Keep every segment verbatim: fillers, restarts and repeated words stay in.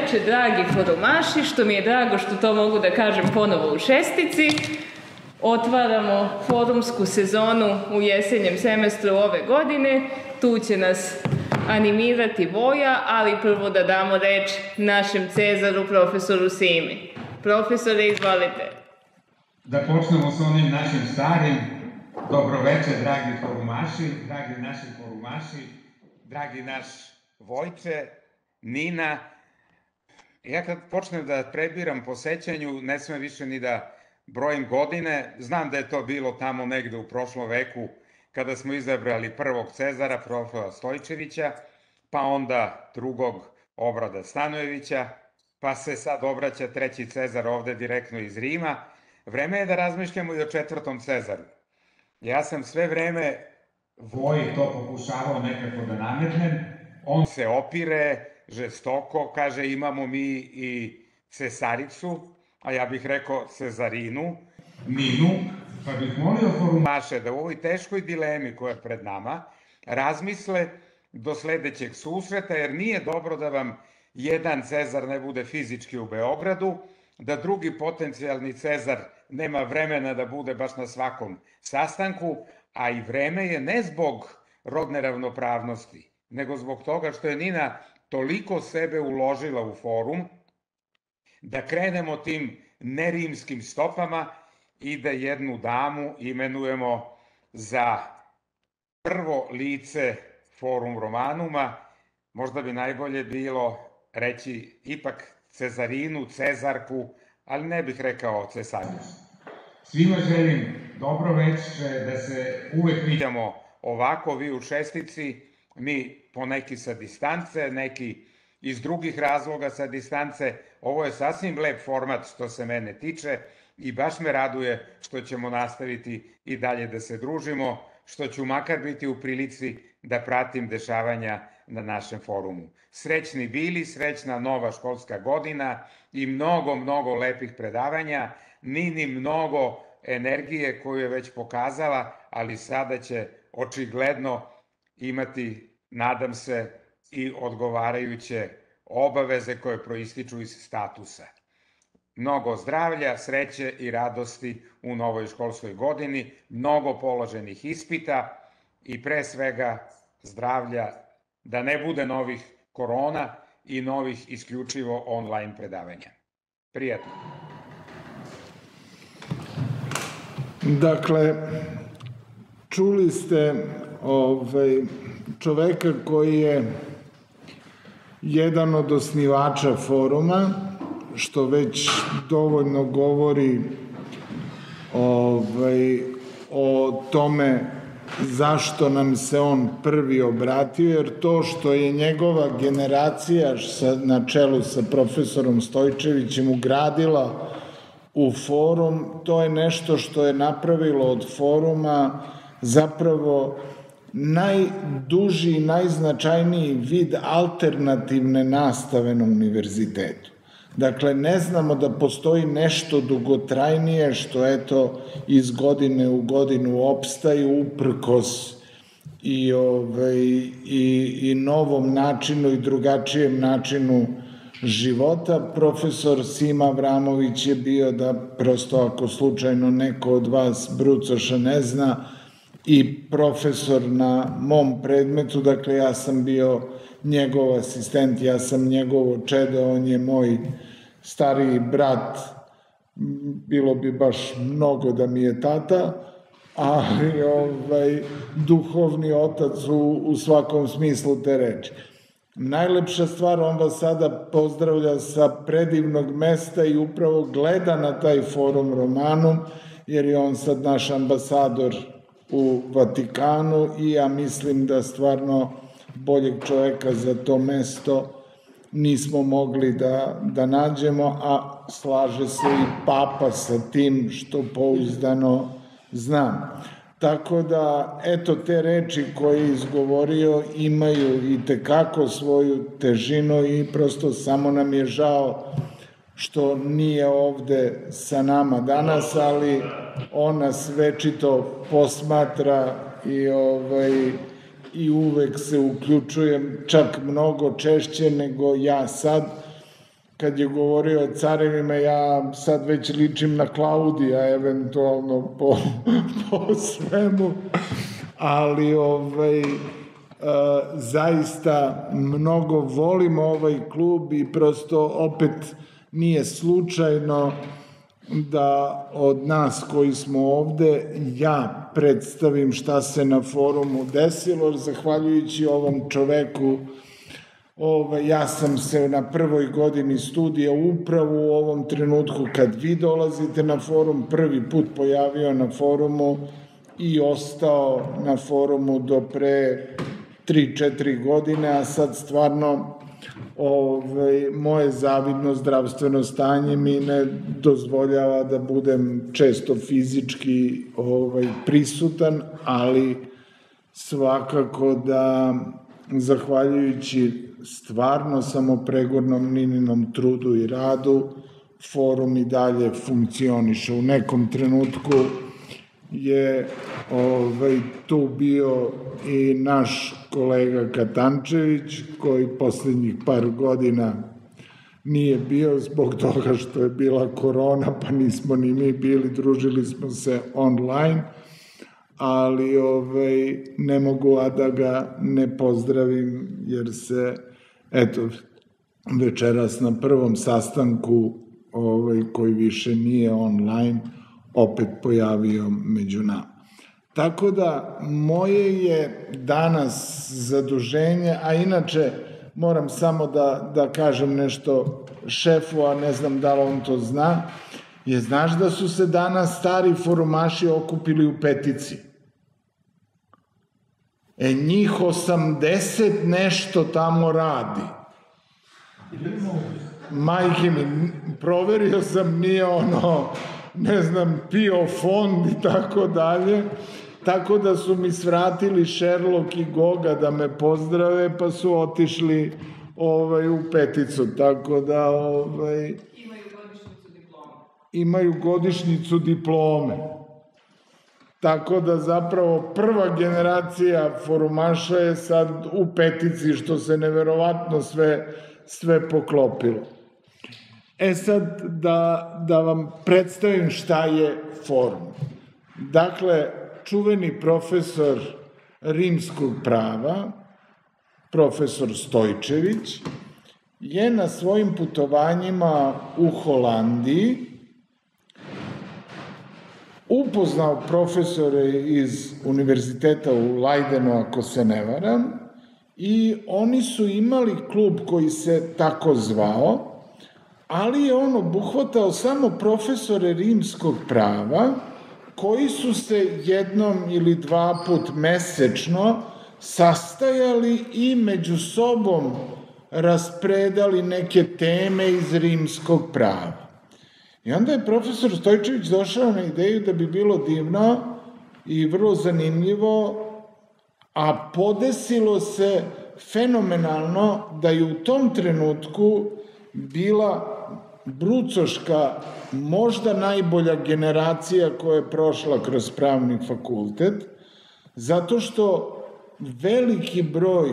veče, dragi forumaši, što mi je drago što to mogu da kažem ponovo u šestici. Otvaramo forumsku sezonu u jesenjem semestru ove godine. Tu će nas animirati Voja, ali prvo da damo reč našem Cezaru, profesoru Simi. Profesore, izvolite. Da počnemo s onim našim starim. Dobro večer, dragi forumaši, dragi naši forumaši, dragi naš Vojče, Nina. Ja kad počnem da prebiram po sećanju, ne smem više ni da brojim godine. Znam da je to bilo tamo negde u prošlom veku, kada smo izabrali prvog Cezara, profesora Stojčevića, pa onda drugog Obrada Stanojevića, pa se sad obraća treći Cezar ovde direktno iz Rima. Vreme je da razmišljamo i o četvrtom Cezaru. Ja sam sve vreme Voji to pokušavao nekako da nametnem. On se opire žestoko, kaže imamo mi i Cesaricu, a ja bih rekao Cezarinu, Ninu, pa bih molio forumaše da u ovoj teškoj dilemi koja je pred nama razmisle do sledećeg susreta, jer nije dobro da vam jedan Cezar ne bude fizički u Beogradu, da drugi potencijalni Cezar nema vremena da bude baš na svakom sastanku, a i vreme je ne zbog rodne ravnopravnosti, nego zbog toga što je Nina toliko sebe uložila u forum, da krenemo tim nerimskim stopama i da jednu damu imenujemo za prvo lice Forum Romanuma. Možda bi najbolje bilo reći ipak Cezarinu, Cezarku, ali ne bih rekao Cesaricu. Svima želim dobro večer, da se uvek vidimo ovako, vi u šestici, mi poneki sa distance, neki iz drugih razloga sa distance. Ovo je sasvim lep format što se mene tiče i baš me raduje što ćemo nastaviti i dalje da se družimo, što ću makar biti u prilici da pratim dešavanja na našem forumu. Srećni bili, srećna nova školska godina i mnogo, mnogo lepih predavanja, Nini mnogo energije koju je već pokazala, ali sada će očigledno imati, nadam se, i odgovarajuće obaveze koje proističu iz statusa. Mnogo zdravlja, sreće i radosti u novoj školskoj godini, mnogo položenih ispita i pre svega zdravlja, da ne bude novih korona i novih isključivo online predavanja. Prijatno. Dakle, čuli ste ovaj, čoveka koji je jedan od osnivača foruma, što već dovoljno govori ovaj, o tome zašto nam se on prvi obratio, jer to što je njegova generacija sa, na čelu sa profesorom Stojčevićem ugradila u forum, to je nešto što je napravilo od foruma zapravo najduži i najznačajniji vid alternativne nastave na univerzitetu. Dakle, ne znamo da postoji nešto dugotrajnije što, eto, iz godine u godinu opstaju uprkos i, ovaj, i, i novom načinu i drugačijem načinu života. Profesor Sima Avramović je bio, da prosto ako slučajno neko od vas brucoša ne zna, i profesor na mom predmetu, dakle ja sam bio njegov asistent, ja sam njegovo čedo, on je moj stariji brat, bilo bi baš mnogo da mi je tata, ali ovaj, duhovni otac u, u svakom smislu te reči. Najlepša stvar, on vas sada pozdravlja sa predivnog mesta i upravo gleda na taj forum Romanum, jer je on sad naš ambasador u Vatikanu i ja mislim da stvarno boljeg čoveka za to mesto nismo mogli da, da nađemo, a slaže se i Papa sa tim što pouzdano znam. Tako da, eto, te reči koje je izgovorio imaju i tekako svoju težinu i prosto samo nam je žao što nije ovde sa nama danas, ali on nas večito posmatra i, ovaj, i uvek se uključuje, čak mnogo češće nego ja sad, kad je govorio o carevima, ja sad već ličim na Klaudija, eventualno po, po svemu, ali ovaj, zaista mnogo volim ovaj klub i prosto opet nije slučajno da od nas koji smo ovde ja predstavim šta se na forumu desilo, jer zahvaljujući ovom čoveku Ove, ja sam se na prvoj godini studija upravo u ovom trenutku kad vi dolazite na forum prvi put pojavio na forumu i ostao na forumu do pre tri četiri godine, a sad stvarno ove, moje zavidno zdravstveno stanje mi ne dozvoljava da budem često fizički ove, prisutan, ali svakako da zahvaljujući stvarno samopregornom Nininom trudu i radu, forum i dalje funkcioniše. U nekom trenutku je ovaj, tu bio i naš kolega Katančević, koji poslednjih par godina nije bio zbog toga što je bila korona, pa nismo ni mi bili, družili smo se online, ali ovaj, ne mogu a da ga ne pozdravim, jer se, eto, večeras na prvom sastanku, ovaj, koji više nije online, opet pojavio među nama. Tako da, moje je danas zaduženje, a inače moram samo da, da kažem nešto šefu, a ne znam da li on to zna, je, znaš da su se danas stari forumaši okupili u petici? E, njih osamdeset nešto tamo radi. Majke mi, proverio sam, nije ono, ne znam, pio fond i tako dalje, tako da su mi svratili Sherlock i Goga da me pozdrave, pa su otišli ovaj, u peticu, tako da ovaj, imaju godišnjicu diplome. Imaju godišnjicu diplome. Tako da zapravo prva generacija forumaša je sad u petici, što se neverovatno sve, sve poklopilo. E sad da, da vam predstavim šta je forum. Dakle, čuveni profesor rimskog prava, profesor Stojčević, je na svojim putovanjima u Holandiji upoznao profesore iz univerziteta u Leidenu, ako se ne varam, i oni su imali klub koji se tako zvao, ali je on obuhvatao samo profesore rimskog prava, koji su se jednom ili dva put mesečno sastajali i među sobom raspredali neke teme iz rimskog prava. I onda je profesor Stojčević došao na ideju da bi bilo divno i vrlo zanimljivo, a podesilo se fenomenalno da je u tom trenutku bila brucoška, možda najbolja generacija koja je prošla kroz pravni fakultet, zato što veliki broj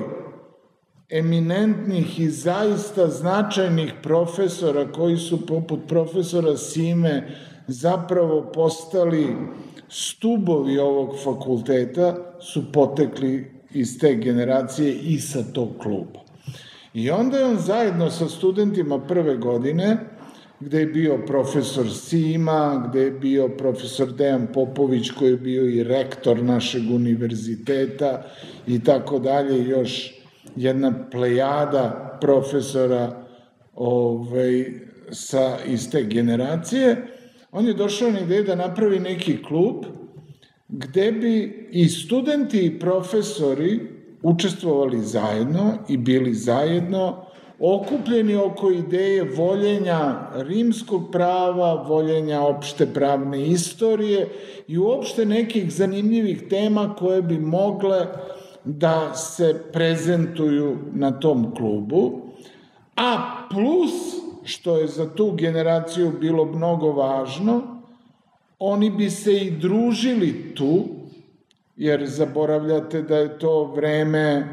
eminentnih i zaista značajnih profesora koji su poput profesora Sime zapravo postali stubovi ovog fakulteta su potekli iz te generacije i sa tog kluba. I onda je on zajedno sa studentima prve godine, gde je bio profesor Sima, gde je bio profesor Dejan Popović koji je bio i rektor našeg univerziteta i tako dalje, još jedna plejada profesora ovaj, sa, iz te generacije, on je došao na ideju da napravi neki klub gde bi i studenti i profesori učestvovali zajedno i bili zajedno, okupljeni oko ideje voljenja rimskog prava, voljenja opšte pravne istorije i uopšte nekih zanimljivih tema koje bi mogle da se prezentuju na tom klubu, a plus, što je za tu generaciju bilo mnogo važno, oni bi se i družili tu, jer zaboravljate da je to vreme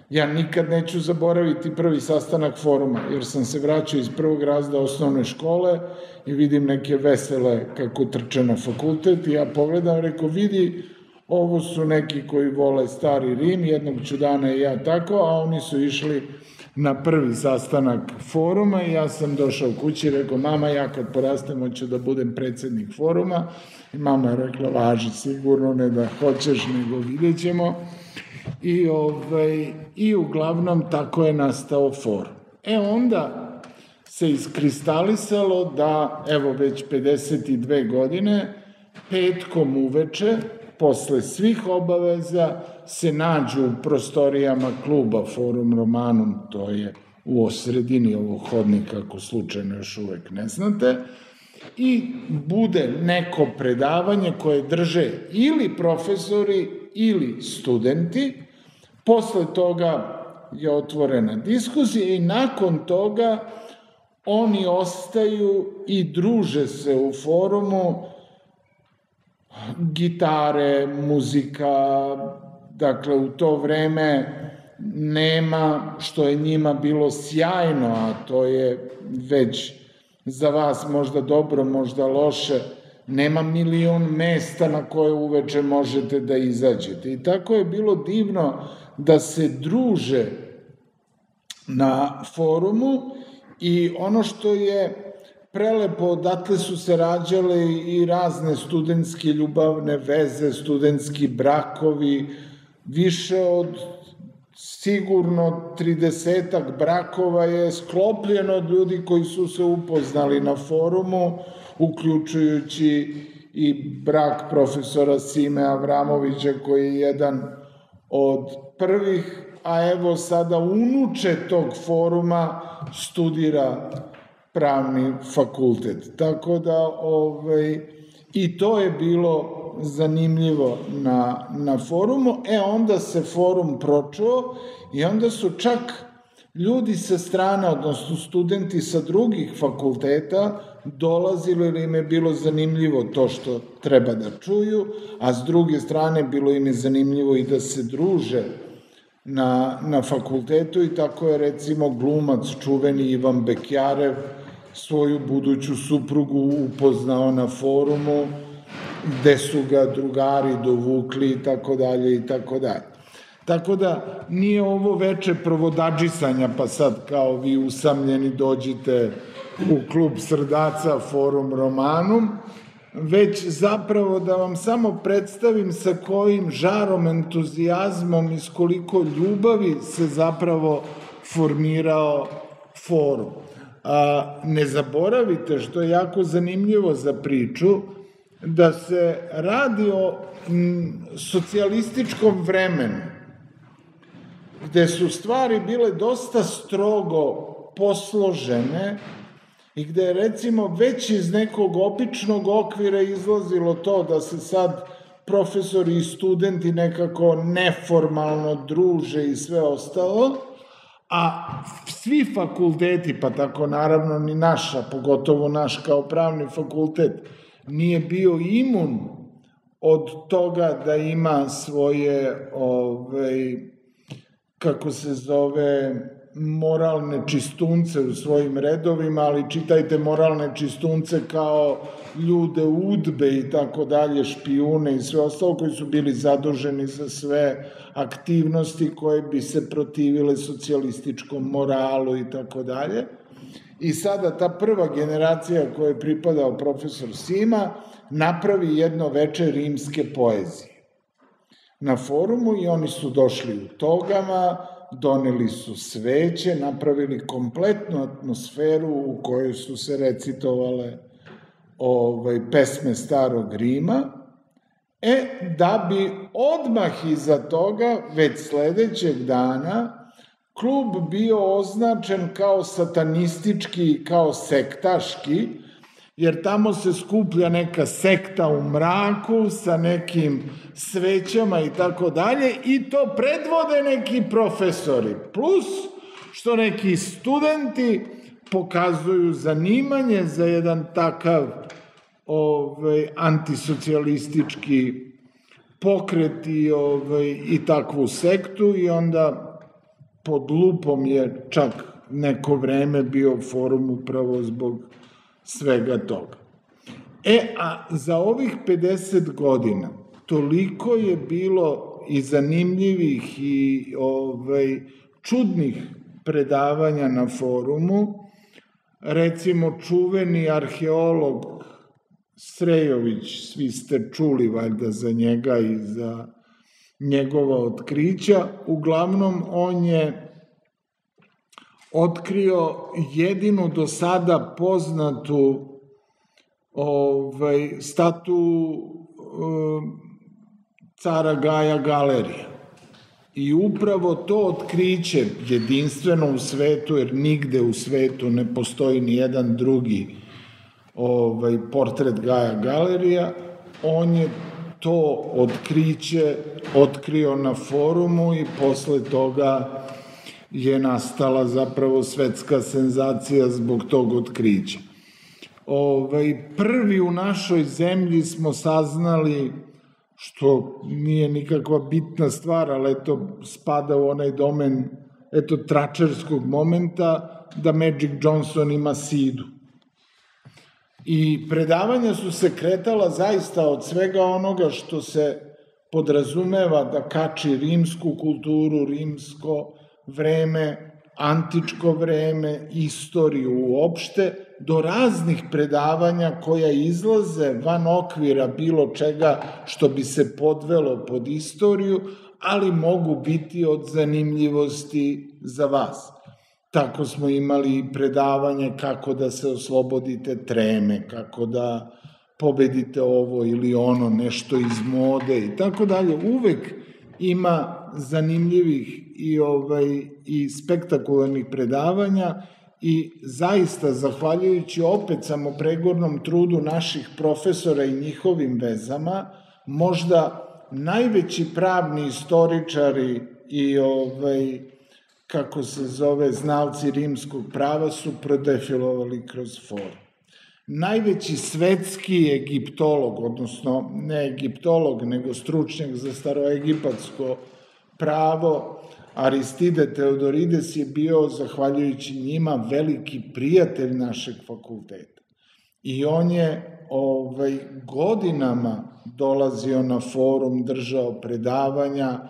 Ja nikad neću zaboraviti prvi sastanak foruma, jer sam se vraćao iz prvog razreda osnovne škole i vidim neke vesele kako trče na fakultet i ja pogledam i rekao, vidi, ovo su neki koji vole stari Rim, jednog ću dana i ja tako, a oni su išli na prvi sastanak foruma i ja sam došao kući i rekao, mama, ja kad porastem hoću da budem predsednik foruma. I mama je rekla, važi sigurno, ne da hoćeš, nego vidjet ćemo. I, ovaj, i uglavnom tako je nastao forum. E onda se iskristalisalo da, evo već pedeset dve godine, petkom uveče, posle svih obaveza, se nađu u prostorijama kluba Forum Romanum, to je u osredini ovog hodnika, ako slučajno još uvek ne znate, i bude neko predavanje koje drže ili profesori ili studenti, posle toga je otvorena diskusija i nakon toga oni ostaju i druže se u forumu, gitare, muzika, dakle u to vreme nema, što je njima bilo sjajno, a to je već za vas možda dobro, možda loše, nema milion mesta na koje uveče možete da izađete. I tako je bilo divno da se druže na forumu i ono što je prelepo, odatle su se rađale i razne studentske ljubavne veze, studentski brakovi, više od sigurno tridesetak brakova je sklopljeno od ljudi koji su se upoznali na forumu, uključujući i brak profesora Sime Avramovića, koji je jedan od prvih, a evo sada unuče tog foruma studira pravni fakultet. Tako da, ovaj, i to je bilo zanimljivo na, na forumu. E, onda se forum pročuo i onda su čak ljudi sa strane, odnosno studenti sa drugih fakulteta, dolazili jer im je bilo zanimljivo to što treba da čuju, a s druge strane bilo im je zanimljivo i da se druže na, na fakultetu i tako je recimo glumac čuveni Ivan Bekjarev svoju buduću suprugu upoznao na forumu, gde su ga drugari dovukli i tako dalje i tako dalje. Tako da nije ovo veče provodadžisanja, pa sad kao vi usamljeni dođite u klub srdaca Forum Romanum, već zapravo da vam samo predstavim sa kojim žarom, entuzijazmom i s koliko ljubavi se zapravo formirao forum. A, ne zaboravite, što je jako zanimljivo za priču, da se radi o m, socijalističkom vremenu, gde su stvari bile dosta strogo posložene i gde je recimo već iz nekog običnog okvira izlazilo to da se sad profesori i studenti nekako neformalno druže i sve ostalo, a svi fakulteti, pa tako naravno ni naša, pogotovo naš kao pravni fakultet, nije bio imun od toga da ima svoje, ovaj, kako se zove, moralne čistunce u svojim redovima, ali čitajte moralne čistunce kao ljude udbe i tako dalje, špijune i sve ostalo koji su bili zaduženi za sve aktivnosti koje bi se protivile socijalističkom moralu i tako dalje. I sada ta prva generacija koja je pripadao profesor Sima napravi jedno veče rimske poezije na forumu i oni su došli u togama, doneli su sveće, napravili kompletnu atmosferu u kojoj su se recitovale ovaj, pesme starog Rima, e, da bi odmah iza toga, već sledećeg dana, klub bio označen kao satanistički i kao sektaški, jer tamo se skuplja neka sekta u mraku sa nekim svećama i tako dalje i to predvode neki profesori, plus što neki studenti pokazuju zanimanje za jedan takav ovaj, antisocijalistički pokret i, ovaj, i takvu sektu i onda pod lupom je čak neko vreme bio forum upravo zbog svega toga. E, a za ovih pedeset godina toliko je bilo i zanimljivih i ovaj, čudnih predavanja na forumu. Recimo, čuveni arheolog Srejović, svi ste čuli valjda za njega i za njegova otkrića. Uglavnom, on je otkrio jedinu do sada poznatu ovaj, statu um, cara Gaja Galerija. I upravo to otkriće, jedinstveno u svetu, jer nigde u svetu ne postoji ni jedan drugi ovaj, portret Gaja Galerija, on je to otkriće otkrio na forumu i posle toga je nastala zapravo svetska senzacija zbog tog otkrića. Ovaj, prvi u našoj zemlji smo saznali, što nije nikakva bitna stvar, ali eto spada u onaj domen eto tračerskog momenta, da Magic Johnson ima sidu. I predavanja su se kretala zaista od svega onoga što se podrazumeva da kači rimsku kulturu, rimsko vreme, antičko vreme, istoriju uopšte, do raznih predavanja koja izlaze van okvira bilo čega što bi se podvelo pod istoriju, ali mogu biti od zanimljivosti za vas. Tako smo imali predavanje kako da se oslobodite treme, kako da pobedite ovo ili ono, nešto iz mode i tako dalje. Uvek ima zanimljivih i, ovaj, i spektakularnih predavanja i zaista, zahvaljujući opet samopregornom trudu naših profesora i njihovim vezama, možda najveći pravni istoričari i ovaj, kako se zove, znalci rimskog prava su prodefilovali kroz forum. Najveći svetski egiptolog, odnosno ne egiptolog, nego stručnjak za staroegipatsko pravo, Aristide Teodorides je bio, zahvaljujući njima, veliki prijatelj našeg fakulteta. I on je ovaj, godinama dolazio na forum, držao predavanja,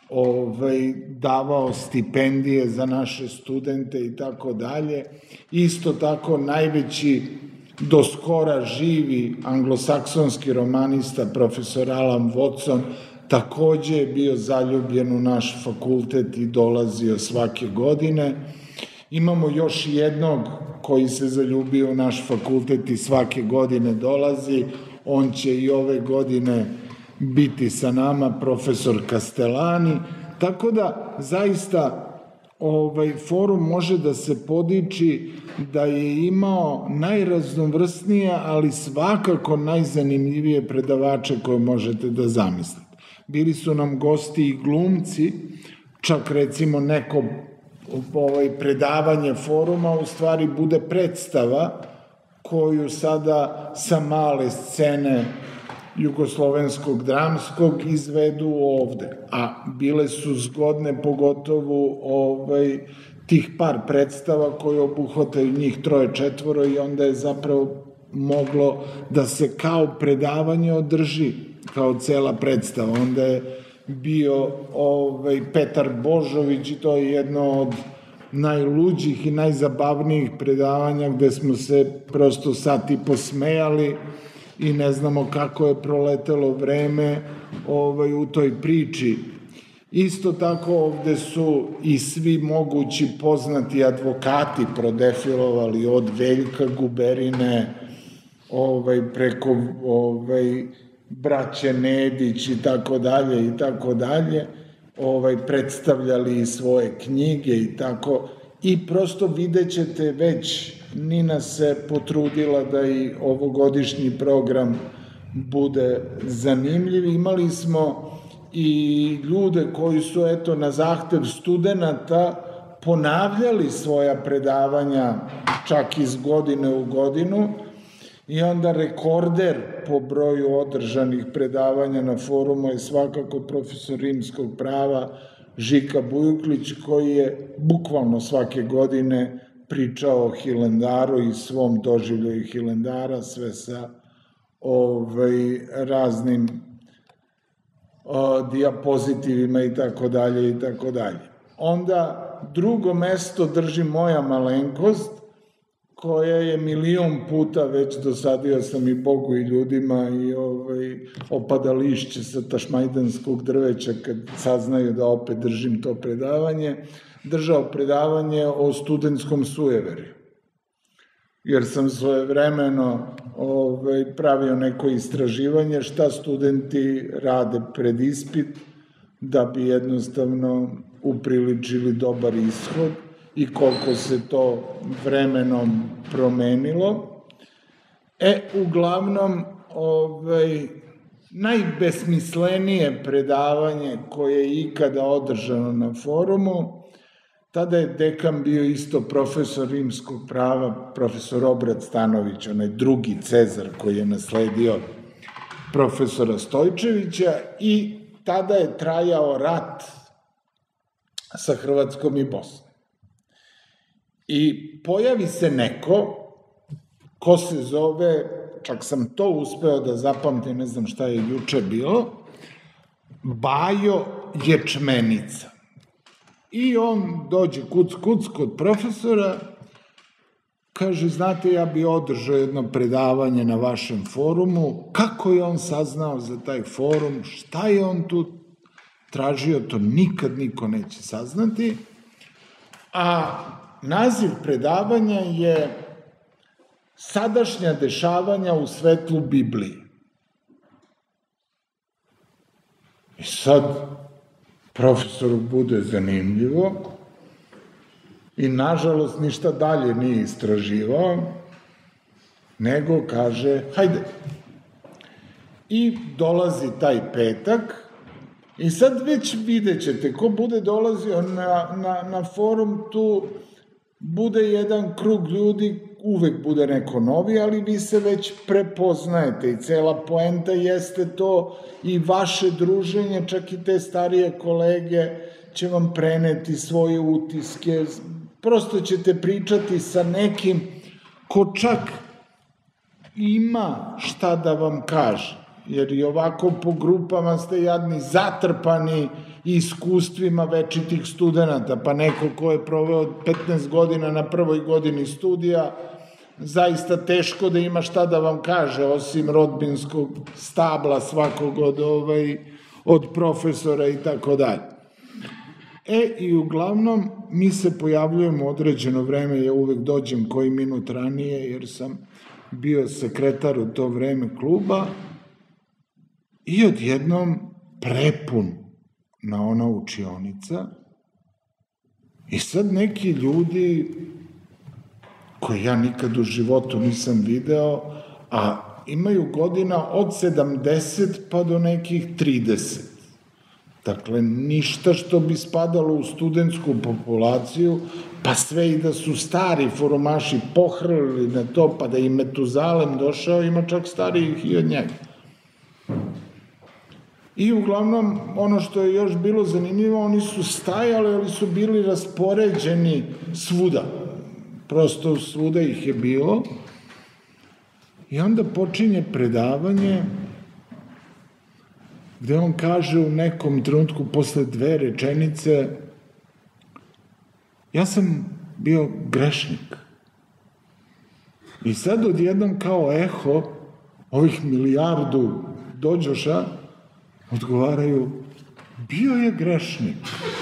ovaj, davao stipendije za naše studente i tako dalje. Isto tako najveći do skora živi anglosaksonski romanista profesor Alan Watson takođe je bio zaljubljen u naš fakultet i dolazio svake godine. Imamo još jednog koji se zaljubio u naš fakultet i svake godine dolazi. On će i ove godine biti sa nama, profesor Castellani. Tako da, zaista, ovaj forum može da se podiči da je imao najraznovrsnije, ali svakako najzanimljivije predavače koje možete da zamislite. Bili su nam gosti i glumci, čak recimo neko ovaj, predavanje foruma u stvari bude predstava koju sada sa male scene jugoslovenskog dramskog izvedu ovde, a bile su zgodne pogotovo ovaj, tih par predstava koje obuhvataju njih troje četvoro i onda je zapravo moglo da se kao predavanje održi kao cela predstava. Onda je bio ovaj, Petar Božović i to je jedno od najluđih i najzabavnijih predavanja gde smo se prosto sat i posmejali i ne znamo kako je proletelo vreme ovaj, u toj priči. Isto tako ovde su i svi mogući poznati advokati prodefilovali od Veljka Guberine ovaj, preko ovaj, braće Nedić i tako dalje i tako dalje, ovaj, predstavljali i svoje knjige i tako, i prosto vidjet ćete već Nina se potrudila da i ovogodišnji program bude zanimljiv. Imali smo i ljude koji su eto na zahtev studenata ponavljali svoja predavanja čak iz godine u godinu i onda rekorder po broju održanih predavanja na forumu je svakako profesor rimskog prava Žika Bujuklić, koji je bukvalno svake godine pričao o Hilandaru i svom doživljaju Hilandara, sve sa ovaj, raznim o, dijapozitivima i tako dalje i tako dalje. Onda drugo mesto drži moja malenkost, koja je milion puta već dosadio sam i Bogu i ljudima i ovaj, opada lišće sa tašmajdanskog drveća kad saznaju da opet držim to predavanje, držao predavanje o studentskom sujeverju. Jer sam svojevremeno ovaj, pravio neko istraživanje šta studenti rade pred ispit da bi jednostavno upriličili dobar ishod i koliko se to vremenom promenilo. E, uglavnom, ovaj, najbesmislenije predavanje koje je ikada održano na forumu, tada je dekan bio isto profesor rimskog prava, profesor Obrad Stanović, onaj drugi Cezar koji je nasledio profesora Stojčevića, i tada je trajao rat sa Hrvatskom i Bosnom. I pojavi se neko ko se zove, čak sam to uspeo da zapamtim, ne znam šta je juče bilo, Bajo Ječmenica. I on dođe kuc kuc kod profesora, kaže, znate, ja bi održao jedno predavanje na vašem forumu. Kako je on saznao za taj forum, šta je on tu tražio, to nikad niko neće saznati. A naziv predavanja je Sadašnja dešavanja u svetlu Biblije. I sad profesoru bude zanimljivo i nažalost ništa dalje nije istraživao, nego kaže, hajde. I dolazi taj petak i sad već vidjet ćete, ko bude dolazio na, na, na forum, tu bude jedan krug ljudi, uvek bude neko novi, ali vi se već prepoznajete i cela poenta jeste to i vaše druženje, čak i te starije kolege će vam preneti svoje utiske, prosto ćete pričati sa nekim ko čak ima šta da vam kaže, jer i ovako po grupama ste jadni zatrpani iskustvima večitih studenta, pa neko ko je proveo petnaest godina na prvoj godini studija, zaista teško da ima šta da vam kaže, osim rodbinskog stabla svakog od, ovaj, od profesora i tako dalje. E, i uglavnom, mi se pojavljujemo određeno vreme, ja uvek dođem koji minut ranije, jer sam bio sekretar u to vreme kluba, i odjednom prepun na ona učionica, i sad neki ljudi koje ja nikad u životu nisam video, a imaju godina od sedamdeset pa do nekih trideset. Dakle, ništa što bi spadalo u studentsku populaciju, pa sve i da su stari forumaši pohrlili na to, pa da im Metuzalem došao, ima čak starijih i od njega. I uglavnom, ono što je još bilo zanimljivo, oni su stajali, ali su bili raspoređeni svuda. Prosto svuda ih je bilo. I onda počinje predavanje gde on kaže u nekom trenutku posle dve rečenice, ja sam bio grešnik. I sad odjednom kao eho ovih milijardu dođoša odgovaraju, bio je grešnik.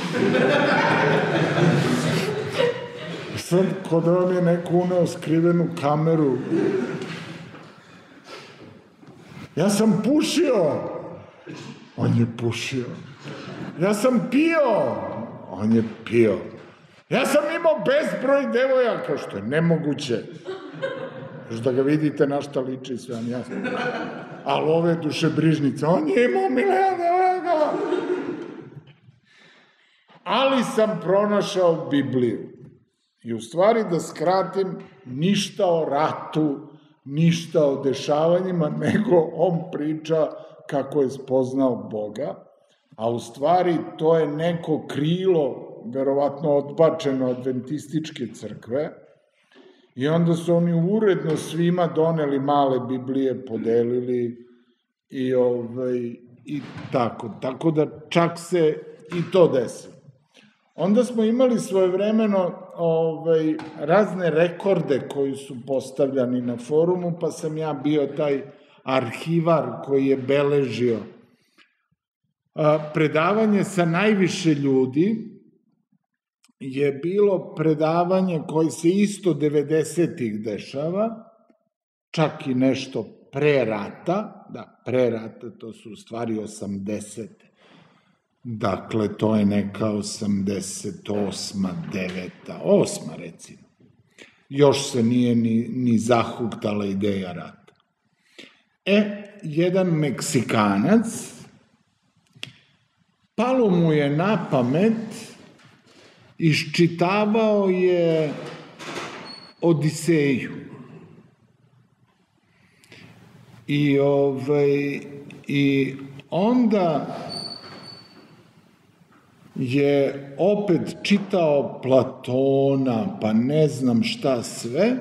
Sad, kod vam je neko uneo skrivenu kameru. Ja sam pušio. On je pušio. Ja sam pio. On je pio. Ja sam imao bezbroj devojaka, što je nemoguće. Još da ga vidite na šta liči, sve vam jasno. Ali ove dušebrižnice, on je imao milion devojaka. Ali sam pronašao Bibliju. I u stvari, da skratim, ništa o ratu, ništa o dešavanjima, nego on priča kako je spoznao Boga, a u stvari to je neko krilo, verovatno odbačeno adventističke crkve, i onda su oni uredno svima doneli male Biblije, podelili i, ovaj, i tako. Tako da čak se i to desilo. Onda smo imali svojevremeno ovaj, razne rekorde koji su postavljani na forumu, pa sam ja bio taj arhivar koji je beležio predavanje sa najviše ljudi. Je bilo predavanje koje se isto devedesetih dešava, čak i nešto pre rata, da, pre rata, to su u stvari osamdesete. Dakle, to je neka osamdeset osma, deveta, osma recimo. Još se nije ni, ni zahuktala ideja rata. E, jedan Meksikanac, palo mu je na pamet, iščitavao je Odiseju. I, ovaj, i onda je opet čitao Platona, pa ne znam šta sve,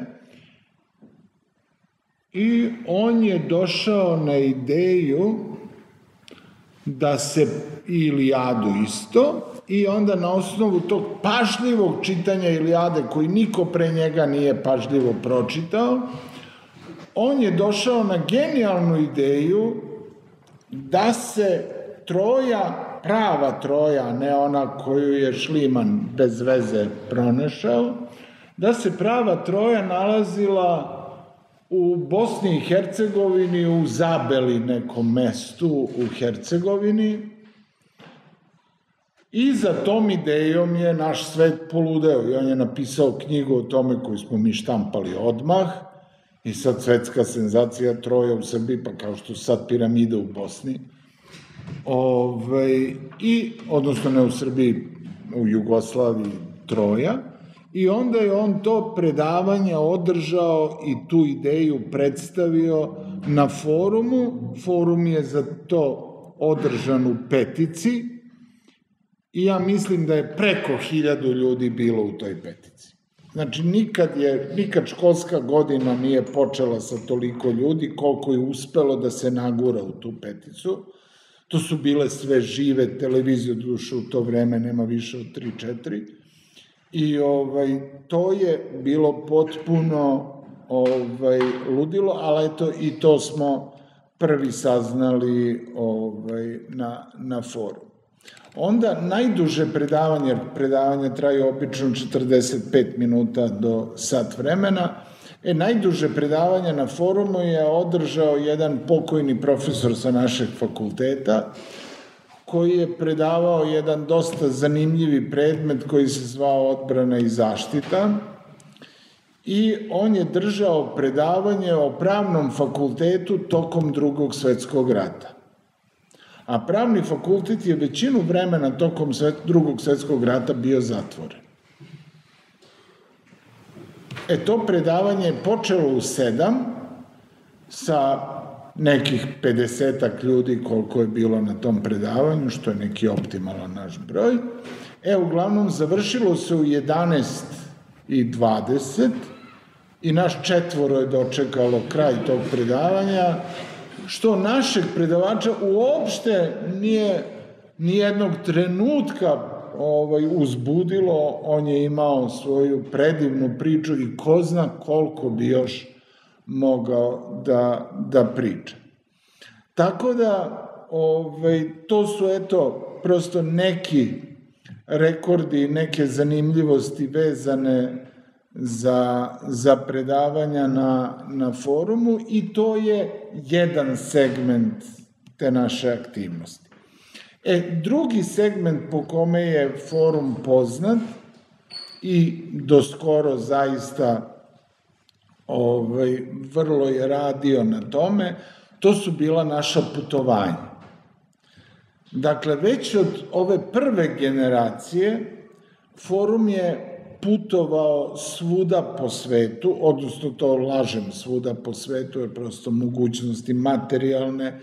i on je došao na ideju da se, Ilijadu isto, i onda na osnovu tog pažljivog čitanja Ilijade, koji niko pre njega nije pažljivo pročitao, on je došao na genijalnu ideju da se Troja, prava Troja, ne ona koju je Šliman bez veze pronašao, da se prava Troja nalazila u Bosni i Hercegovini, u Zabeli, nekom mestu u Hercegovini, i za tom idejom je naš svet poludeo i on je napisao knjigu o tome koju smo mi štampali odmah i sad svetska senzacija Troja u Srbiji, pa kao što sad piramida u Bosni. Ove, i, odnosno ne u Srbiji, u Jugoslaviji Troja. I onda je on to predavanje održao i tu ideju predstavio na forumu. Forum je za to održan u Petici i ja mislim da je preko hiljadu ljudi bilo u toj Petici. Znači, nikad, je, nikad školska godina nije počela sa toliko ljudi koliko je uspelo da se nagura u tu Peticu. To su bile sve žive televizije, duše u to vreme nema više od tri četiri. I ovaj, to je bilo potpuno ovaj, ludilo, ali eto i to smo prvi saznali ovaj, na, na forumu. Onda najduže predavanje, predavanje traju obično četrdeset pet minuta do sat vremena, e, najduže predavanje na forumu je održao jedan pokojni profesor sa našeg fakulteta, koji je predavao jedan dosta zanimljivi predmet koji se zvao odbrana i zaštita, i on je držao predavanje o pravnom fakultetu tokom Drugog svetskog rata. A pravni fakultet je većinu vremena tokom Drugog svetskog rata bio zatvoren. E, to predavanje je počelo u sedam sa nekih pedesetak ljudi koliko je bilo na tom predavanju, što je neki optimalan naš broj. E, uglavnom, završilo se u jedanaest i dvadeset i naš četvoro je dočekalo kraj tog predavanja, što našeg predavača uopšte nije nijednog trenutka ovaj, uzbudilo. On je imao svoju predivnu priču i ko zna koliko bi još mogao da, da priča. Tako da, ovaj, to su, eto, prosto neki rekordi, neke zanimljivosti vezane za, za predavanja na, na forumu, i to je jedan segment te naše aktivnosti. E, drugi segment po kome je forum poznat i doskoro zaista ovaj, vrlo je radio na tome, to su bila naša putovanja. Dakle, već od ove prve generacije forum je putovao svuda po svetu, odnosno to lažem svuda po svetu, jer prosto mogućnosti materijalne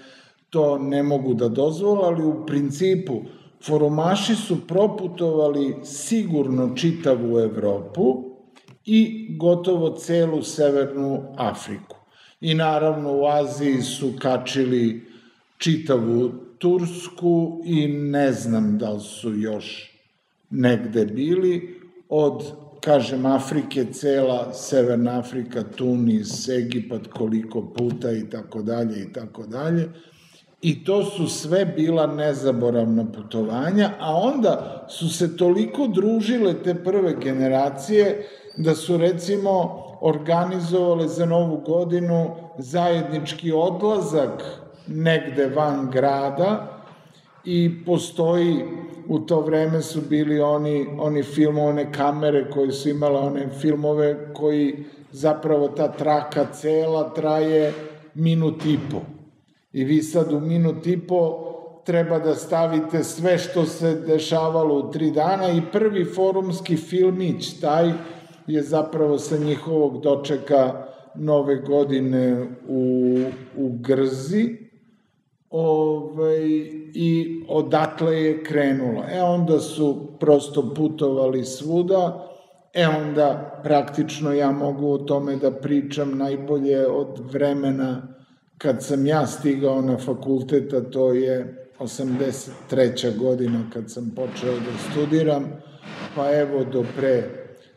to ne mogu da dozvole, ali u principu forumaši su proputovali sigurno čitavu Evropu i gotovo celu Severnu Afriku. I naravno u Aziji su kačili čitavu Tursku i ne znam da li su još negde bili. Od, kažem, Afrike, cela Severna Afrika, Tunis, Egipat, koliko puta i tako dalje i tako dalje. I to su sve bila nezaboravna putovanja, a onda su se toliko družile te prve generacije da su recimo organizovale za Novu godinu zajednički odlazak negde van grada i postoji, u to vreme su bili oni, oni filmovi, one kamere koje su imale one filmove koji zapravo ta traka cela traje minut i po. I vi sad u minut i po treba da stavite sve što se dešavalo u tri dana i prvi forumski filmić, taj je zapravo sa njihovog dočeka Nove godine u, u Grzi, Ove, i odatle je krenulo. E onda su prosto putovali svuda, e onda praktično ja mogu o tome da pričam najbolje od vremena kad sam ja stigao na fakultet, a to je osamdeset treća godina kad sam počeo da studiram, pa evo do pre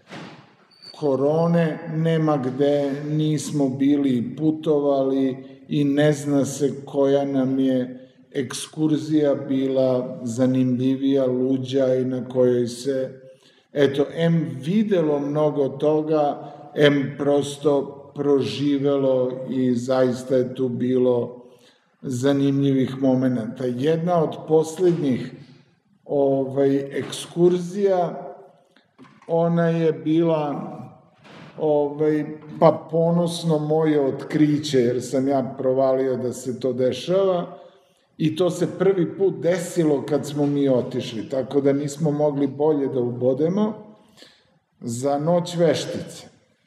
korone nema gde nismo bili putovali i ne zna se koja nam je ekskurzija bila zanimljivija, luđa i na kojoj se, eto, em videlo mnogo toga, em prosto proživelo i zaista je tu bilo zanimljivih momenta. Jedna od poslednjih ovaj, ekskurzija, ona je bila ovaj, pa ponosno moje otkriće, jer sam ja provalio da se to dešava i to se prvi put desilo kad smo mi otišli, tako da nismo mogli bolje da ubodemo. Za Noć veštice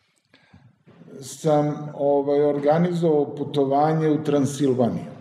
sam ovaj, organizovao putovanje u Transilvaniju.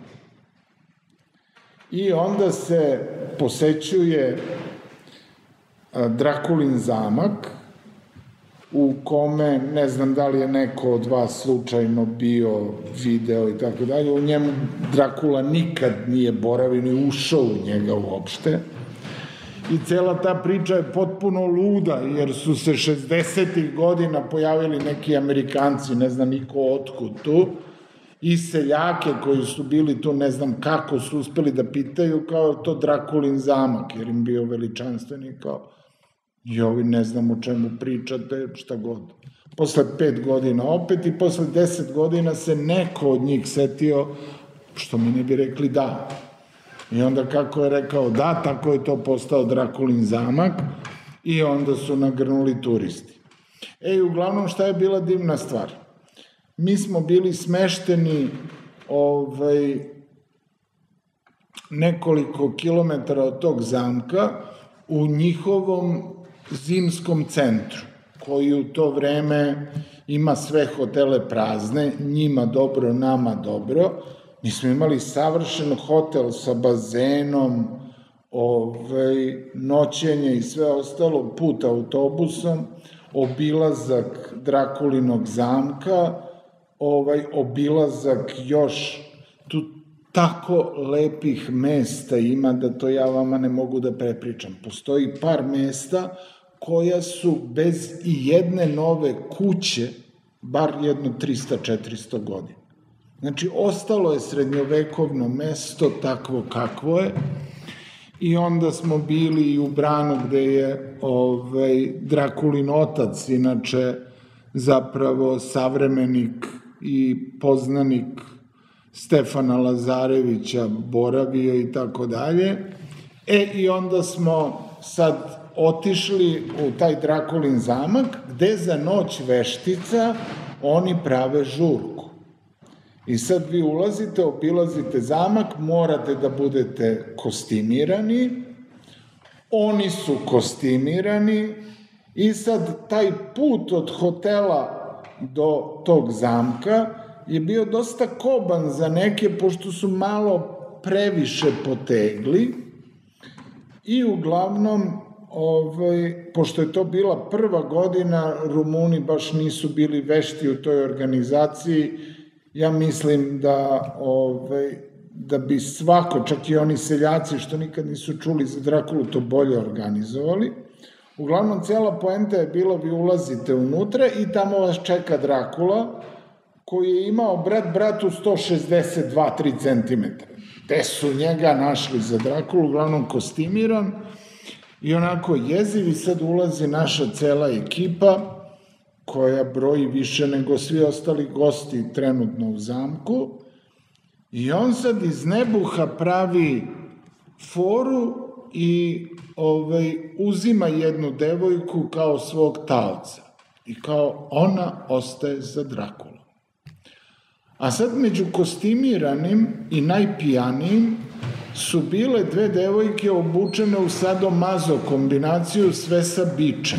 I onda se posećuje Drakulin zamak, u kome, ne znam da li je neko od vas slučajno bio, video i tako dalje, u njemu Drakula nikad nije boravio, ni ušao u njega uopšte. I cela ta priča je potpuno luda, jer su se šezdesetih godina pojavili neki Amerikanci, ne znam niko otkud tu, i seljake koji su bili tu, ne znam kako su uspeli da pitaju, kao to Drakulin zamak, jer im bio veličanstveni, kao, i ovi ne znam o čemu pričate, šta god. Posle pet godina opet i posle deset godina se neko od njih setio, što mi ne bi rekli da. I onda kako je rekao da, tako je to postao Drakulin zamak i onda su nagrnuli turisti. E, uglavnom, šta je bila divna stvar? Mi smo bili smešteni ovaj, nekoliko kilometara od tog zamka u njihovom zimskom centru, koji u to vreme ima sve hotele prazne, njima dobro, nama dobro. Mi smo imali savršen hotel sa bazenom, ovaj, noćenje i sve ostalo, put autobusom, obilazak Drakulinog zamka, ovaj, obilazak još tu tako lepih mesta ima da to ja vama ne mogu da prepričam. Postoji par mesta koja su bez i jedne nove kuće, bar jedno trista do četiristo godina. Znači, ostalo je srednjovekovno mesto takvo kakvo je i onda smo bili i u Branu gde je ovaj, Drakulin otac, inače zapravo savremenik i poznanik Stefana Lazarevića, boravio i tako dalje. E, i onda smo sad otišli u taj Drakulin zamak, gde za Noć veštica oni prave žurku. I sad vi ulazite, obilazite zamak, morate da budete kostimirani, oni su kostimirani i sad taj put od hotela do tog zamka je bio dosta koban za neke, pošto su malo previše potegli i uglavnom, ovaj, pošto je to bila prva godina, Rumuni baš nisu bili vešti u toj organizaciji. Ja mislim da, ovaj, da bi svako, čak i oni seljaci što nikad nisu čuli za Drakulu, to bolje organizovali. Uglavnom, cela poenta je bila, vi ulazite unutra i tamo vas čeka Drakula, koji je imao brat bratu sto šezdeset dva do tri centimetra. Te su njega našli za Drakulu, uglavnom kostimiran i onako jeziv, i sad ulazi naša cela ekipa, koja broji više nego svi ostali gosti trenutno u zamku, i on sad iz nebuha pravi foru i ovaj, uzima jednu devojku kao svog taoca i kao ona ostaje za Drakulu. A sad među kostimiranim i najpijanijim su bile dve devojke obučene u sadomazo kombinaciju, sve sa bičem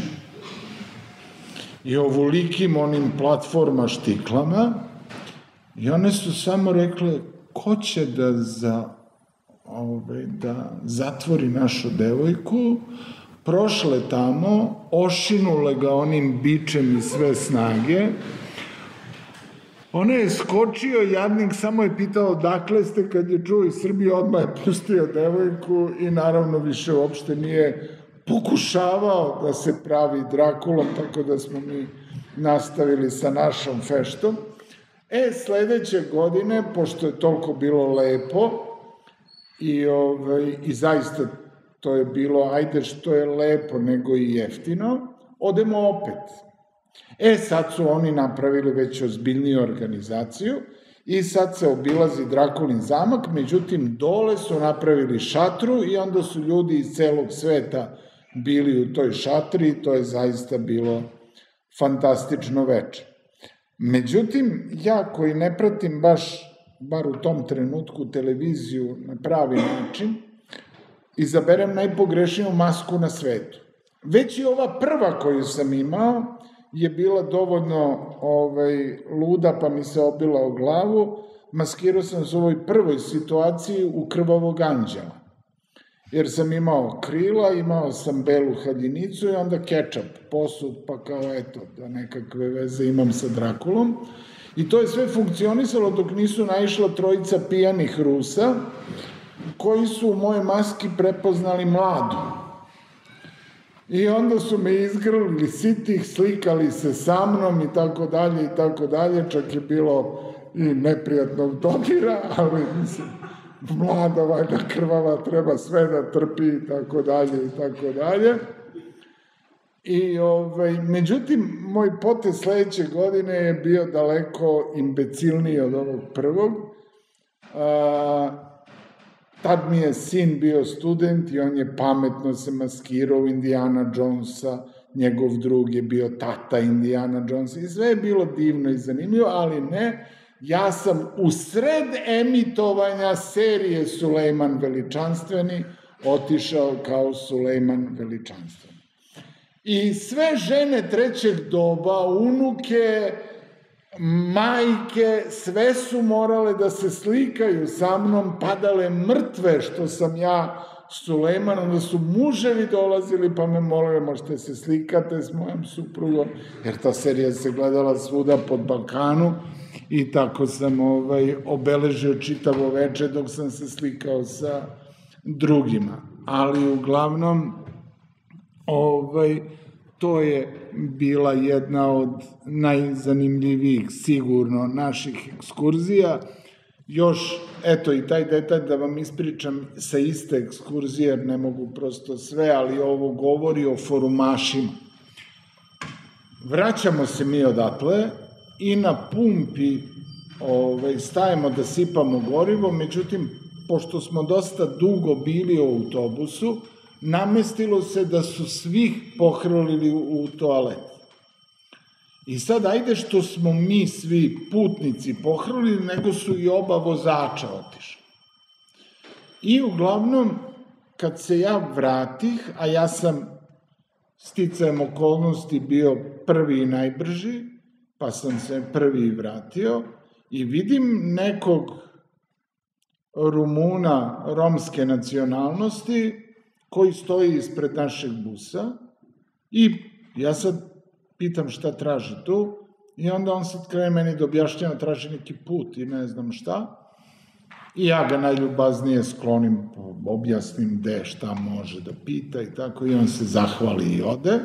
i ovulikim onim platforma štiklama, i one su samo rekle, ko će da, za, ove, da zatvori našu devojku, prošle tamo, ošinule ga onim bičem i sve snage. Ona je skočio, jadnik, samo je pitao dakle ste, kad je čuo iz Srbije, odmah je pustio devojku i naravno više uopšte nije pokušavao da se pravi Drakulom, tako da smo mi nastavili sa našom feštom. E, sledeće godine, pošto je toliko bilo lepo i, ovaj, i zaista to je bilo, ajde što je lepo nego i jeftino, odemo opet. E, sad su oni napravili već ozbiljniju organizaciju i sad se obilazi Drakulin zamak, međutim dole su napravili šatru i onda su ljudi iz celog sveta bili u toj šatri i to je zaista bilo fantastično veče. Međutim, ja koji ne pratim baš, bar u tom trenutku, televiziju na pravi način, izaberem najpogrešniju masku na svetu. Već i ova prva koju sam imao je bila dovoljno ovaj, luda, pa mi se obila o glavu. Maskirao sam se u ovoj prvoj situaciji u krvavog anđela. Jer sam imao krila, imao sam belu haljinicu i onda kečap, posud, pa kao eto, da nekakve veze imam sa Drakulom. I to je sve funkcionisalo dok nisu naišla trojica pijanih Rusa, koji su u mojoj maski prepoznali Mladu. I onda su me izgrlili sitih, slikali se sa mnom i tako dalje i tako dalje, čak je bilo i neprijatnog dodira, ali mislim, Mlada, valjda krvava, treba sve da trpi i tako dalje i tako dalje. I, ovaj, međutim, moj potez sledeće godine je bio daleko imbecilniji od ovog prvog. A, tad mi je sin bio student i on je pametno se maskirao u Indiana Jonesa, njegov drug je bio tata Indiana Jonesa i sve je bilo divno i zanimljivo, ali ne, ja sam u sred emitovanja serije Sulejman Veličanstveni otišao kao Sulejman Veličanstveni. I sve žene trećeg doba, unuke, majke, sve su morale da se slikaju sa mnom, padale mrtve što sam ja Sulejman, onda su muževi dolazili pa me molili, možete se slikate s mojom suprugom, jer ta serija se gledala svuda pod Balkanu i tako sam ovaj, obeležio čitavo veče dok sam se slikao sa drugima. Ali uglavnom, ovaj, to je bila jedna od najzanimljivijih, sigurno, naših ekskurzija. Još, eto i taj detalj da vam ispričam sa iste ekskurzije, jer ne mogu prosto sve, ali ovo govori o forumašima. Vraćamo se mi odatle i na pumpi ovaj, stajemo da sipamo gorivo, međutim, pošto smo dosta dugo bili u autobusu, namestilo se da su svih pohrlili u toalet. I sad, ajde što smo mi svi putnici pohrlili, nego su i oba vozača otišli. I uglavnom, kad se ja vratih, a ja sam sticajem okolnosti bio prvi i najbrži, pa sam se prvi vratio, i vidim nekog Rumuna romske nacionalnosti koji stoji ispred našeg busa i ja sad pitam šta traži tu i onda on sad krene meni da objašnjava, traži neki put i ne znam šta i ja ga najljubaznije sklonim, objasnim gde šta može da pita i tako i on se zahvali i ode.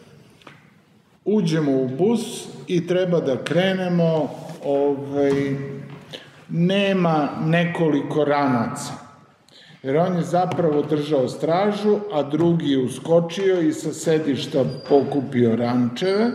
Uđemo u bus i treba da krenemo, ovaj, nema nekoliko ranaca, jer on je zapravo držao stražu, a drugi je uskočio i sa sedišta pokupio rančeve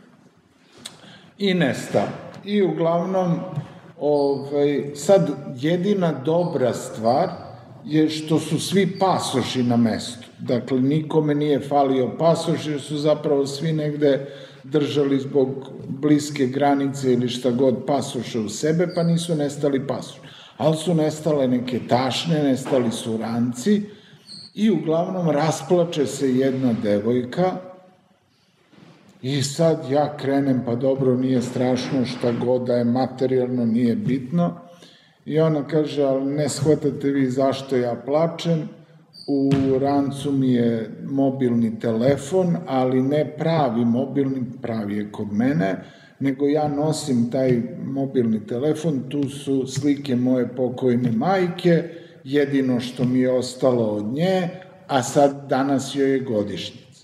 i nestao. I uglavnom, ovaj, sad jedina dobra stvar je što su svi pasoši na mestu. Dakle, nikome nije falio pasoš, jer su zapravo svi negde držali zbog bliske granice ili šta god pasoše u sebe, pa nisu nestali pasoši. Ali su nestale neke tašne, nestali su ranci i uglavnom rasplače se jedna devojka i sad ja krenem, pa dobro, nije strašno, šta god da je materijalno, nije bitno. I ona kaže, ali ne shvatate vi zašto ja plačem, u rancu mi je mobilni telefon, ali ne pravi mobilni, pravi je kod mene, nego ja nosim taj mobilni telefon, tu su slike moje pokojne majke, jedino što mi je ostalo od nje, a sad danas joj je godišnjica.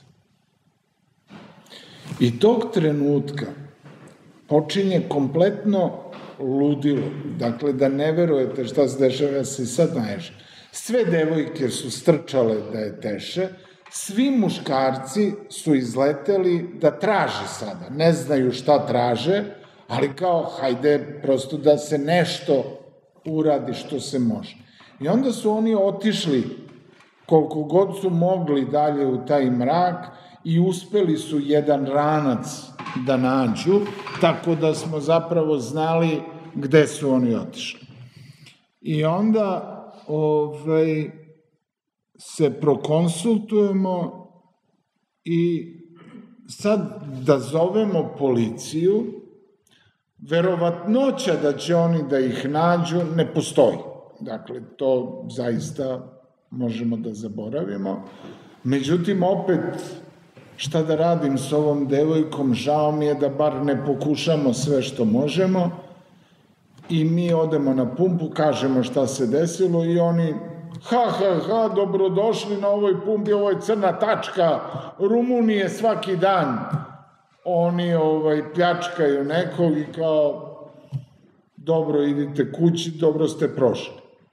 I tog trenutka počinje kompletno ludilo, dakle da ne verujete šta se dešava, ja se i sad naježem. Sve devojke su strčale da je teše, svi muškarci su izleteli da traže sada, ne znaju šta traže, ali kao hajde prosto da se nešto uradi što se može. I onda su oni otišli koliko god su mogli dalje u taj mrak i uspeli su jedan ranac da nađu, tako da smo zapravo znali gde su oni otišli. I onda ovaj, se prokonsultujemo i sad da zovemo policiju, verovatnoća da će oni da ih nađu ne postoji. Dakle, to zaista možemo da zaboravimo. Međutim, opet, šta da radim s ovom devojkom, žao mi je da bar ne pokušamo sve što možemo i mi odemo na pumpu, kažemo šta se desilo i oni ha, ha, ha, dobrodošli na ovoj pumpi, ovo je crna tačka Rumunije svaki dan. Oni ovaj, pljačkaju nekog i kao dobro idite kući, dobro ste prošli.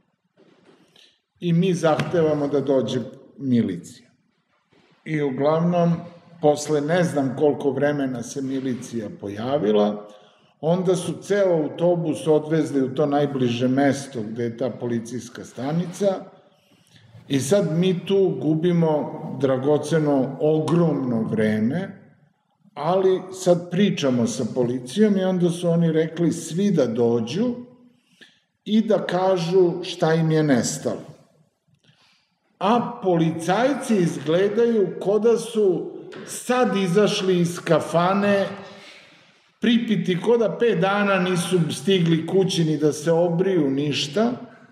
I mi zahtevamo da dođe milicija. I uglavnom, posle ne znam koliko vremena se milicija pojavila, onda su ceo autobus odvezli u to najbliže mesto gde je ta policijska stanica i sad mi tu gubimo dragoceno ogromno vreme, ali sad pričamo sa policijom i onda su oni rekli svi da dođu i da kažu šta im je nestalo. A policajci izgledaju ko da su sad izašli iz kafane, pripiti ko da pet dana nisu stigli kući ni da se obriju ništa.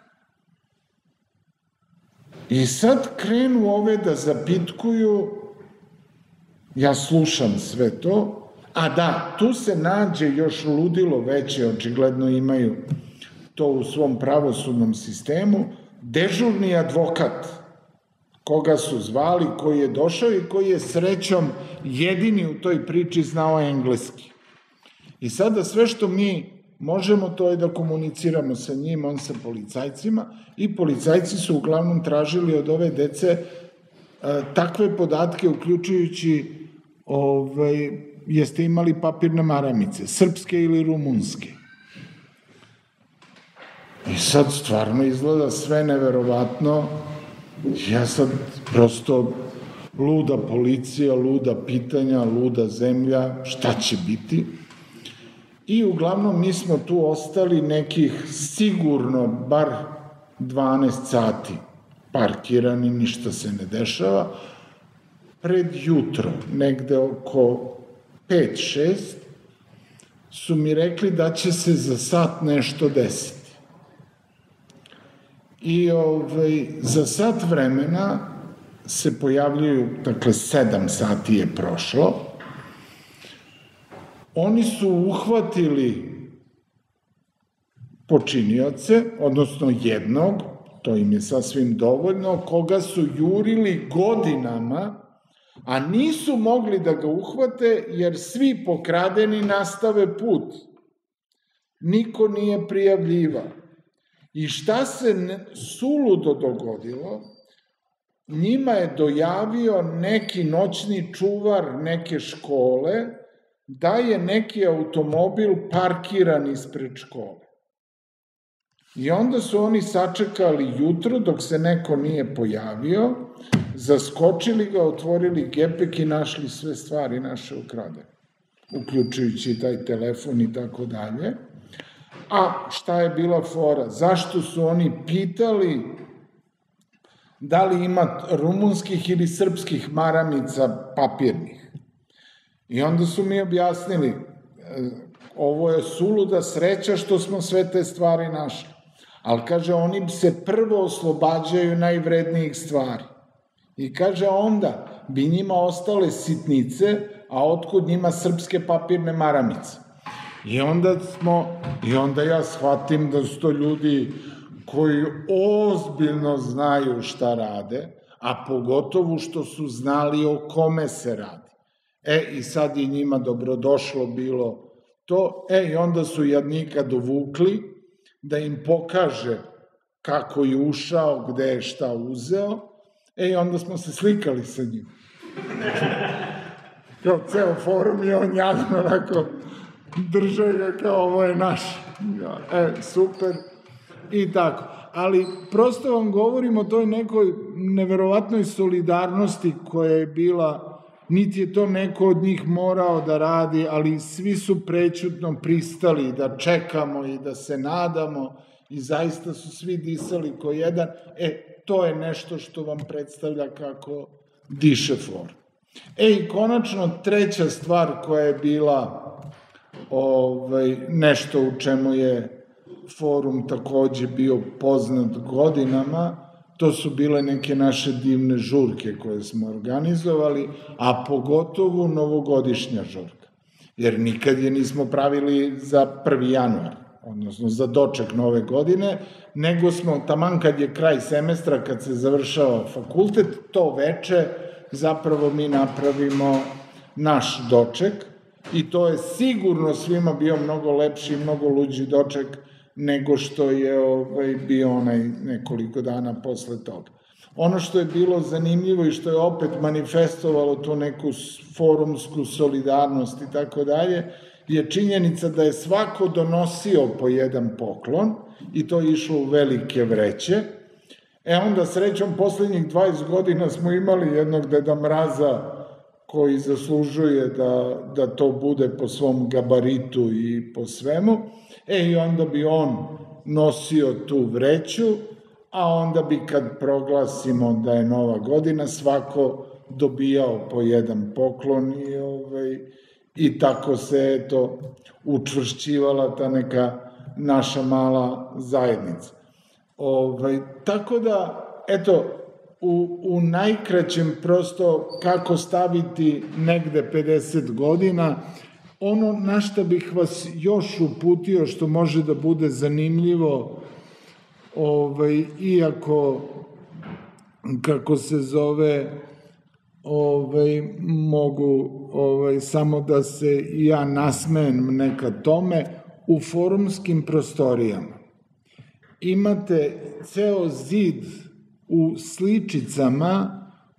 I sad krenu ove da zapitkuju, ja slušam sve to, a da, tu se nađe još ludilo veće, očigledno imaju to u svom pravosudnom sistemu, dežurni advokat, koga su zvali, koji je došao i koji je srećom jedini u toj priči znao engleski. I sada sve što mi možemo to je da komuniciramo sa njim, on sa policajcima i policajci su uglavnom tražili od ove dece takve podatke, uključujući ovaj, jeste imali papirne maramice, srpske ili rumunske. I sad stvarno izgleda sve neverovatno. Ja sad prosto luda policija, luda pitanja, luda zemlja, šta će biti? I uglavnom mi smo tu ostali nekih sigurno bar dvanaest sati parkirani, ništa se ne dešava. Pred jutro, negde oko pet šest, su mi rekli da će se za sat nešto desiti. i ovaj, za sat vremena se pojavljuju, dakle sedam sati je prošlo, oni su uhvatili počinioce, odnosno jednog, to im je sasvim dovoljno, koga su jurili godinama, a nisu mogli da ga uhvate jer svi pokradeni nastave put. Niko nije prijavljivao. I šta se suludo dogodilo? Njima je dojavio neki noćni čuvar neke škole da je neki automobil parkiran ispred škole. I onda su oni sačekali jutro dok se neko nije pojavio, zaskočili ga, otvorili gepek i našli sve stvari naše ukradene, uključujući taj telefon i tako dalje. A šta je bila fora? Zašto su oni pitali da li ima rumunskih ili srpskih maramica papirnih? I onda su mi objasnili, ovo je suluda sreća što smo sve te stvari našli. Ali kaže, oni se prvo oslobađaju najvrednijih stvari. I kaže, onda bi njima ostale sitnice, a otkud njima srpske papirne maramice. I onda smo, i onda ja shvatim da su to ljudi koji ozbiljno znaju šta rade, a pogotovo što su znali o kome se radi. E, i sad je njima dobrodošlo bilo to, e, i onda su jadnika dovukli da im pokaže kako je ušao, gde je šta uzeo, e, i onda smo se slikali sa njim. Kao ceo forum i on jadno onako drže ga kao ovo je naš. E, super. I tako. Ali prosto vam govorim o toj nekoj neverovatnoj solidarnosti koja je bila, niti je to neko od njih morao da radi, ali svi su prećutno pristali da čekamo i da se nadamo i zaista su svi disali ko jedan. E, to je nešto što vam predstavlja kako diše forum. E, i konačno treća stvar koja je bila ovaj, nešto u čemu je forum takođe bio poznat godinama, to su bile neke naše divne žurke koje smo organizovali, a pogotovo novogodišnja žurka. Jer nikad je nismo pravili za prvi januar, odnosno za doček nove godine, nego smo, taman kad je kraj semestra, kad se završava fakultet, to veče zapravo mi napravimo naš doček i to je sigurno svima bio mnogo lepši i mnogo luđi doček nego što je ovaj, bio onaj nekoliko dana posle toga. Ono što je bilo zanimljivo i što je opet manifestovalo tu neku forumsku solidarnost i tako dalje, je činjenica da je svako donosio po jedan poklon i to je išlo u velike vreće. E onda srećom poslednjih dvadeset godina smo imali jednog Deda Mraza koji zaslužuje da, da to bude po svom gabaritu i po svemu. E i onda bi on nosio tu vreću, a onda bi kad proglasimo da je nova godina, svako dobijao po jedan poklon i, ovaj, i tako se eto učvršćivala ta neka naša mala zajednica. Ovaj, tako da, eto, u, u najkraćem prosto kako staviti negde pedeset godina, ono na što bih vas još uputio, što može da bude zanimljivo, ovaj, iako, kako se zove, ovaj, mogu ovaj, samo da se i ja nasmejem nekad tome, u forumskim prostorijama imate ceo zid u sličicama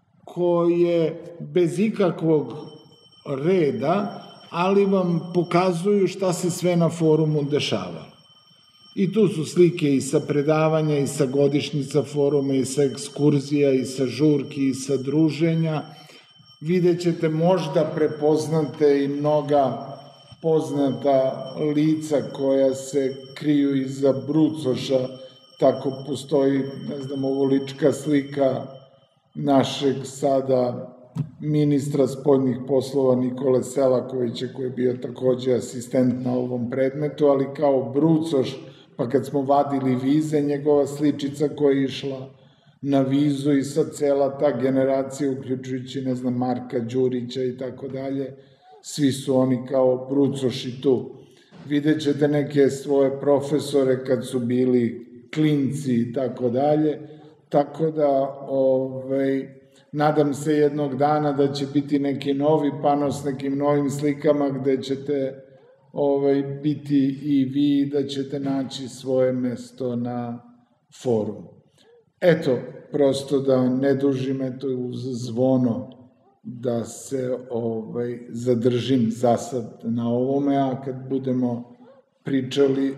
koje bez ikakvog reda, ali vam pokazuju šta se sve na forumu dešava. I tu su slike i sa predavanja, i sa godišnjica foruma, i sa ekskurzija, i sa žurki, i sa druženja. Vidjet ćete, možda prepoznate i mnoga poznata lica koja se kriju iza brucoša, tako postoji, ne znam, ovo lička slika našeg sada ministra spoljnih poslova Nikole Selakovića, koji je bio takođe asistent na ovom predmetu, ali kao brucoš pa kad smo vadili vize, njegova sličica koja je išla na vizu i sad cela ta generacija, uključujući, ne znam, Marka Đurića i tako dalje, svi su oni kao brucoši tu. Vidjet ćete neke svoje profesore kad su bili klinci i tako dalje, tako da ovaj, nadam se jednog dana da će biti neki novi pano s nekim novim slikama gde ćete ovaj, biti i vi, da ćete naći svoje mesto na forumu. Eto, prosto da ne dužim, eto uz zvono da se ovaj, zadržim zasad na ovome, a kad budemo pričali,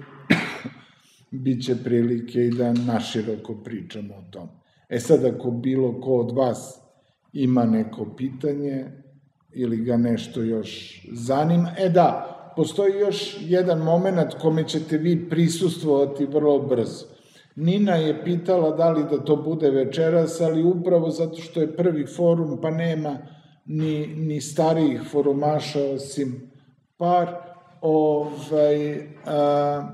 bit će prilike i da naširoko pričamo o tom. E sad, ako bilo ko od vas ima neko pitanje ili ga nešto još zanima, e da, postoji još jedan moment kome ćete vi prisustvovati vrlo brzo. Nina je pitala da li da to bude večeras, ali upravo zato što je prvi forum, pa nema ni, ni starijih forumaša osim par, ovaj, a,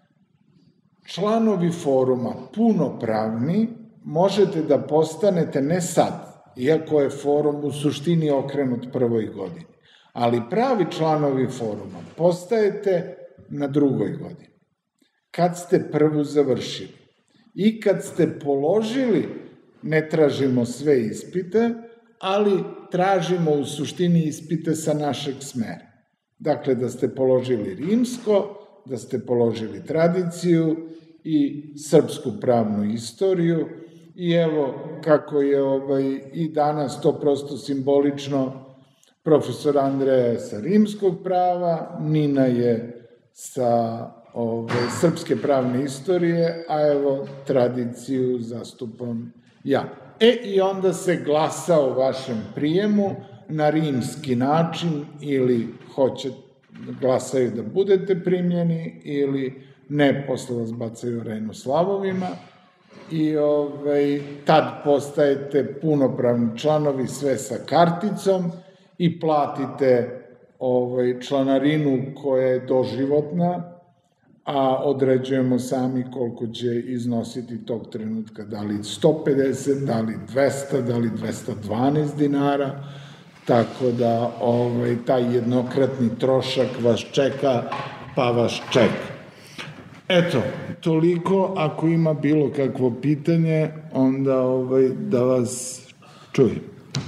članovi foruma punopravni možete da postanete ne sad, iako je forum u suštini okrenut prvoj godini, ali pravi članovi foruma postajete na drugoj godini, kad ste prvu završili. I kad ste položili, ne tražimo sve ispite, ali tražimo u suštini ispite sa našeg smera. Dakle, da ste položili rimsko, da ste položili tradiciju i srpsku pravnu istoriju i evo kako je ovaj, i danas to prosto simbolično, profesor Andreja je sa rimskog prava, Nina je sa ove, srpske pravne istorije, a evo tradiciju zastupam ja. E i onda se glasa o vašem prijemu na rimski način ili hoće glasaju da budete primljeni ili ne, posle vas bacaju renu slavovima i ovaj, tad postajete punopravni članovi sve sa karticom i platite ovaj, članarinu koja je doživotna, a određujemo sami koliko će iznositi tog trenutka, da li sto pedeset, da li dvesta, da li dvesta dvanaest dinara, tako da ovaj, taj jednokratni trošak vas čeka, pa vas čeka. Eto, toliko, ako ima bilo kakvo pitanje, onda ovaj, da vas čujem.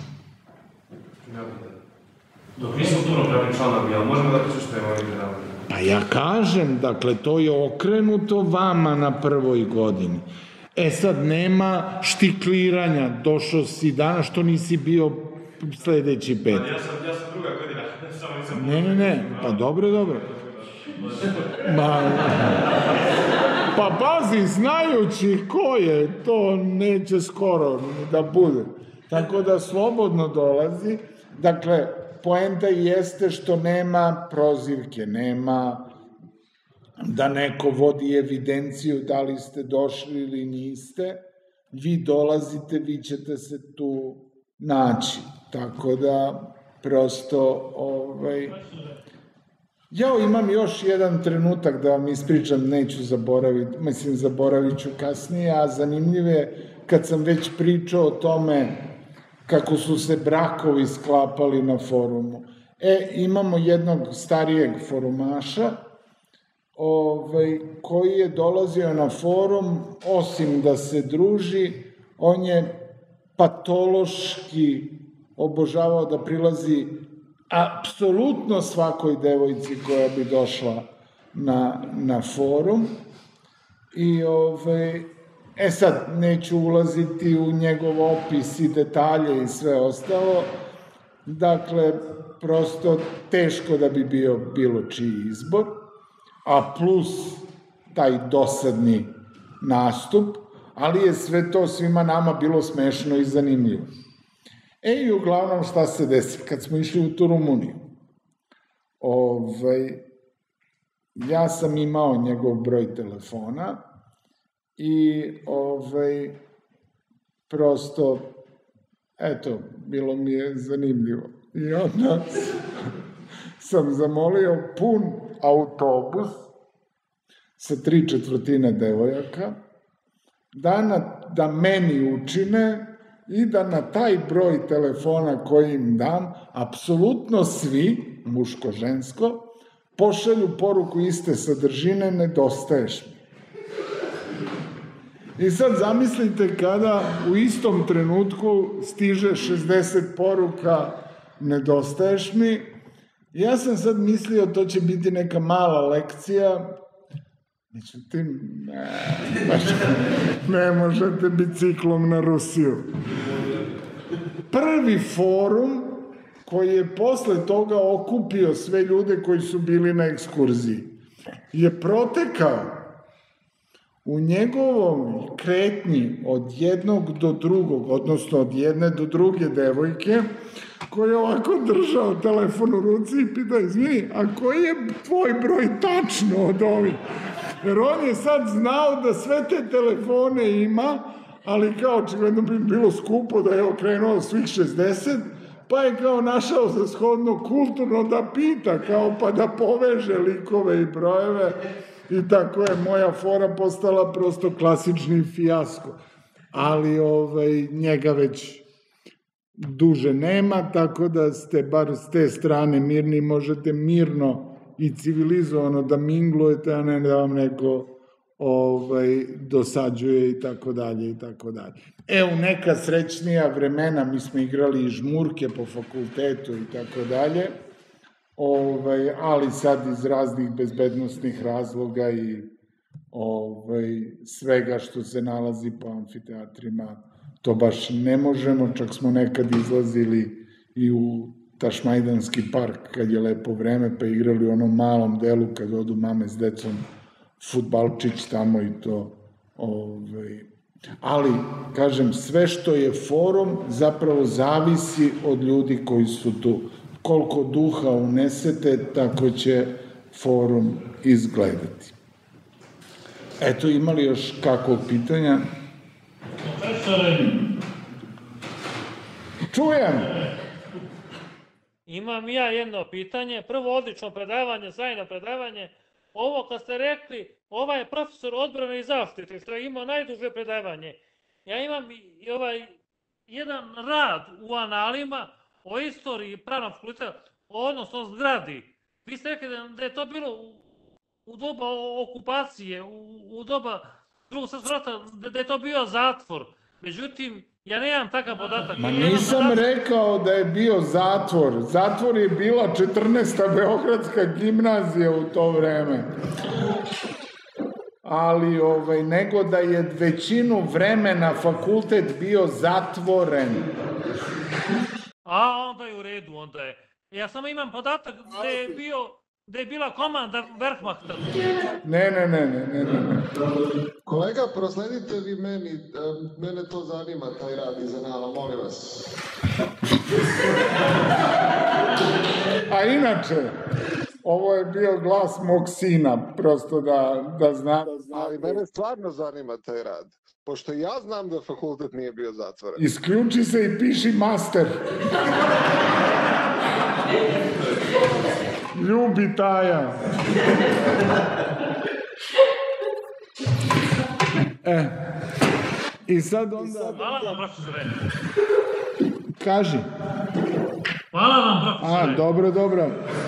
Dok nismo punopravni članovi, ali možemo da prisustujemo ovih predavanja? Pa ja kažem, dakle, to je okrenuto vama na prvoj godini. E sad, nema štikliranja, došao si danas, što nisi bio sledeći pet. Ja sam, ja sam druga godina, samo nisam... Ne, ne, ne, pa dobro, dobro. Ma, pa pazi, znajući ko je, to neće skoro da bude. Tako da slobodno dolazi. Dakle, poenta jeste što nema prozivke, nema da neko vodi evidenciju da li ste došli ili niste. Vi dolazite, vi ćete se tu naći. Tako da, prosto, ovaj... Ja imam još jedan trenutak da vam ispričam, neću zaboraviti, mislim zaboravit ću kasnije, a zanimljivo je kad sam već pričao o tome kako su se brakovi sklapali na forumu. E, imamo jednog starijeg forumaša ovaj, koji je dolazio na forum, osim da se druži, on je patološki obožavao da prilazi apsolutno svakoj devojci koja bi došla na, na forum i ove, e sad neću ulaziti u njegov opis i detalje i sve ostalo, dakle prosto teško da bi bio bilo čiji izbor, a plus taj dosadni nastup, ali je sve to svima nama bilo smešno i zanimljivo. E i uglavnom šta se desi, kad smo išli u tu Rumuniju, ovaj, ja sam imao njegov broj telefona i ovaj, prosto, eto, bilo mi je zanimljivo. I onda sam zamolio pun autobus sa tri četvrtine devojaka, da, na, da meni učine i da na taj broj telefona koji im dam, apsolutno svi, muško-žensko, pošalju poruku iste sadržine, nedostaješ mi. I sad zamislite kada u istom trenutku stiže šezdeset poruka, nedostaješ mi. Ja sam sad mislio to će biti neka mala lekcija, međutim, ne, baš ne možete biciklom na Rusiju. Prvi forum koji je posle toga okupio sve ljude koji su bili na ekskurziji je protekao u njegovom kretnji od jednog do drugog, odnosno od jedne do druge devojke, koji je ovako držao telefon u ruci i pitao, izvini, a koji je tvoj broj tačno od ovih? Jer on je sad znao da sve te telefone ima, ali kao očigledno bi bilo skupo da je okrenuo svih šezdeset, pa je kao našao za shodno kulturno da pita, kao pa da poveže likove i brojeve. I tako je moja fora postala prosto klasični fijasko. Ali ovaj, njega već duže nema, tako da ste bar s te strane mirni, možete mirno i civilizovano da minglujete, a ne da vam neko ovaj, dosađuje i tako dalje i tako dalje. E, u neka srećnija vremena mi smo igrali i žmurke po fakultetu i tako dalje, ovaj, ali sad iz raznih bezbednostnih razloga i ovaj, svega što se nalazi po amfiteatrima, to baš ne možemo, čak smo nekad izlazili i u Tašmajdanski park kad je lepo vreme, pa igrali u onom malom delu kad odu mame s decom fudbalčić tamo i to. Ovaj. Ali, kažem, sve što je forum zapravo zavisi od ljudi koji su tu. Koliko duha unesete, tako će forum izgledati. Eto, imali još kakvog pitanja? Profesore, Čujem! imam ja jedno pitanje. Prvo, odlično predavanje, sjajno predavanje. Ovo kad ste rekli, ovaj je profesor odbrane i zaštite, što je imao najduže predavanje. Ja imam i ovaj jedan rad u analima o istoriji pravnog fakulteta, odnosno zgradi. Vi ste rekli da je to bilo u doba okupacije, u doba Drugog svjetskog rata, da je to bio zatvor. Međutim, ja nemam takav podatak. Ma nisam rekao da je bio zatvor. Zatvor je bila četrnaesta Beogradska gimnazija u to vreme. Ali, ovaj, nego da je većinu vremena fakultet bio zatvoren. A, onda je u redu, onda je. Ja samo imam podatak da je bio, da je bila komanda Wehrmachta. Ne, ne, ne, ne, ne, ne. Kolega, prosledite vi meni, mene to zanima, taj rad iz anala, molim vas. A inače, ovo je bio glas mog sina, prosto da, da zna. Ali mene stvarno zanima taj rad, pošto ja znam da fakultet nije bio zatvoren. Isključi se i piši master. Ljubi Taja. E, i sad onda... Hvala vam, profesore. Kaži. Hvala vam, profesore. A, dobro, dobro.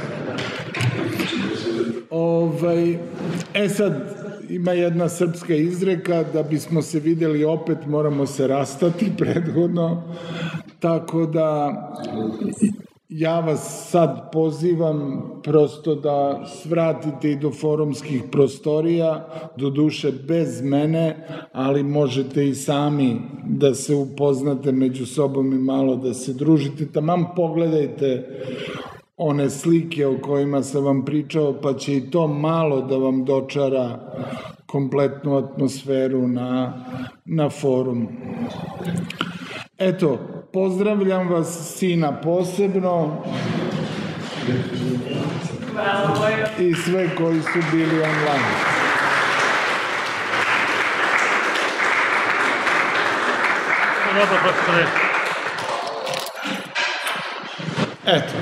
Ovaj, e sad, ima jedna srpska izreka, da bismo se videli opet moramo se rastati prethodno, tako da ja vas sad pozivam prosto da svratite i do forumskih prostorija, do duše bez mene, ali možete i sami da se upoznate među sobom i malo da se družite. Tamam pogledajte one slike o kojima sam vam pričao, pa će i to malo da vam dočara kompletnu atmosferu na, na forumu. Eto, pozdravljam vas, sina posebno, i sve koji su bili online. Dobro, profesore. Eto.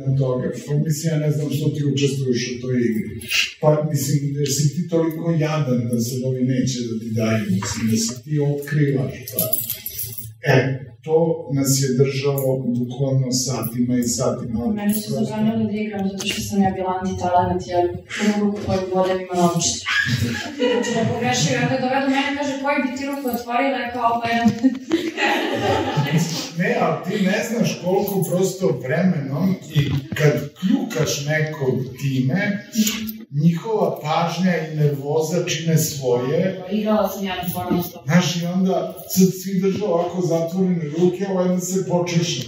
na toga. Pa mislim, ja ne znam što ti učestvuješ u toj igri. Pa mislim, jer si ti toliko jadan da se ovi neće da ti daju, mislim, da se ti otkrivaš. Pa. E, to nas je držalo bukvalno satima i satima. Meni su zabranili da igram zato što sam ja bila anti-talent, jer u ruku koju vodem ima naučiti. Znači da pogrešio, onda dovedu mene i kaže koji bi ti ruku otvorila je kao pa jedan. Ne, ali ti ne znaš koliko prosto vremenom i kad kljukaš nekog time, njihova pažnja i nervoza čine svoje. Igrala sam ja na formu sto. Znaš, i onda sad svi drža ovako zatvorene ruke, a onda se počeša.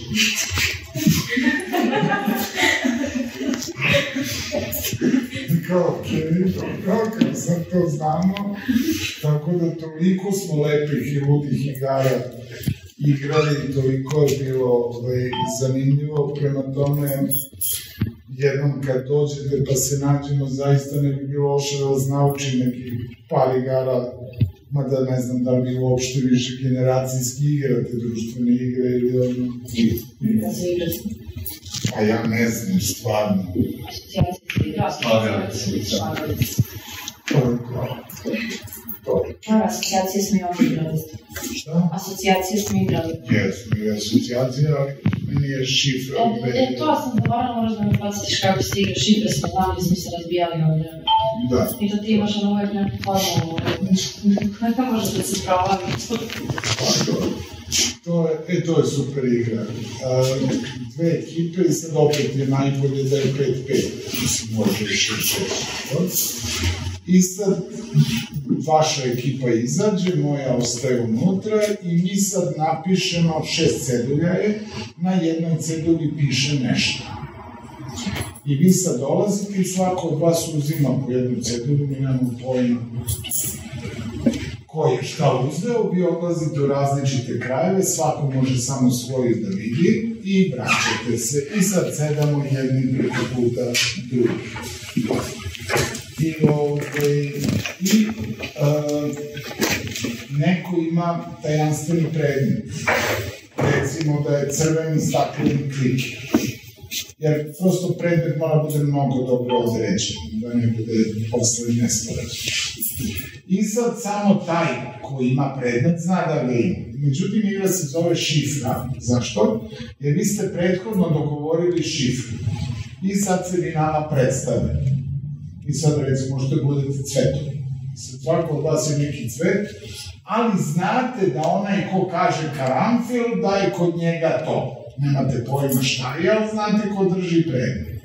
Kao, okej, dobro, kao sad to znamo. Tako da toliko smo lepih i ludih igara igrali, toliko je bilo ovaj, zanimljivo. Prema tome, jednom kad dođete pa se nađemo, zaista ne bi bilo loše da vas nauči neki par igara, mada ne znam da li uopšte više generacijski igrate društvene igre ili ono... Da se igrate. Pa ja ne znam, stvarno. Asocijacijski igra, asocijacijski šlagalic. To je to. Asocijacije smo i ovdje igrali. Šta? Asocijacije smo igrali. Jesmo, i asocijacija, ali meni je šifra. E, to sam zaboravila, možda me podsjetiš kako se igra, šifre smo znali gdje smo se razbijali ovdje. Da. I to ti imaš ono uvijek neku formulu, ne možete se provaviti. Pa dobro. To je, e, to je super igra. Uh, dve ekipe i sad opet je najbolje da je pet pet. Mislim, može više šest. I sad vaša ekipa izađe, moja ostaje unutra i mi sad napišemo šest ceduljaje, na jednoj cedulji piše nešto. I vi sad dolazite i svako od vas uzima po jednu cedulju, mi nemamo pojma ko je šta uzeo, vi odlazite u različite krajeve, svako može samo svoju da vidi i vraćate se. I sad sedamo jedni preko puta drugih. I, ovaj, i uh, neko ima tajanstveni predmet. Recimo da je crveni stakleni klik. Jer prosto predmet mora bude mnogo dobro određen, da ne bude posle nesporazum. I sad samo taj koji ima predmet zna da ga ima. Međutim, igra se zove šifra. Zašto? Jer vi ste prethodno dogovorili šifru. I sad se vi nama predstave. I sad recimo možete budete cvetovi. Sad svako od vas je neki cvet, ali znate da onaj ko kaže karanfil, da je kod njega to. Nemate pojma šta je, ali znate ko drži predmet.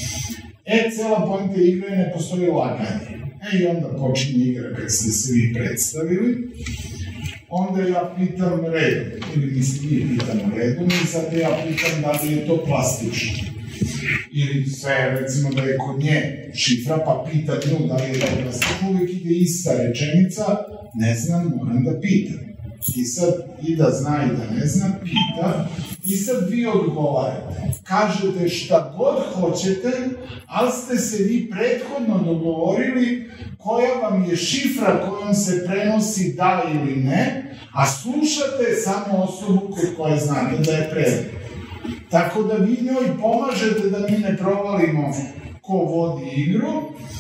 E, cela poenta igre ne postoji laganje. E, i onda počinje igra kad ste se vi predstavili. Onda ja pitam redom, ili mi se vi pitamo redom, i sad ja pitam da li je to plastično. Ili sve, recimo da je kod nje šifra, pa pita nju da li je to plastično, uvijek ide ista rečenica, ne znam, moram da pitam. I sad, i da zna i da ne zna, pita, i sad vi odgovarate. Kažete šta god hoćete, ali ste se vi prethodno dogovorili koja vam je šifra kojom se prenosi da ili ne, a slušate samo osobu kod koje znate da je predmet. Tako da vi njoj pomažete da mi ne provalimo ko vodi igru,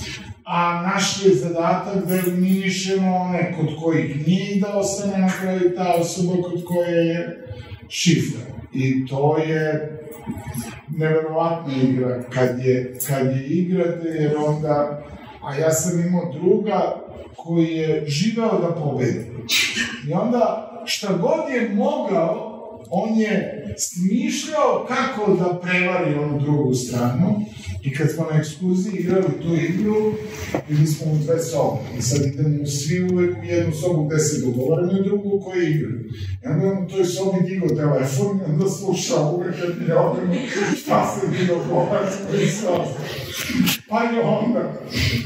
a naš je zadatak da eliminišemo one kod kojih nije i da ostane na kraju ta osoba kod koje je šifra. I to je neverovatna igra kad je, kad je igrate, jer onda, a ja sam imao druga koji je živeo da pobedi. I onda šta god je mogao, on je smišljao kako da prevari onu drugu stranu. I kad smo na ekskurziji igrali tu igru, bili smo u dve sobe. I sad idemo svi uvek u jednu sobu gde se dogovorimo i drugu u kojoj igraju. I onda on u toj sobi digao telefon i onda slušao uvek kad je obrano šta se bi dogovarao s koji sobi. Pa je onda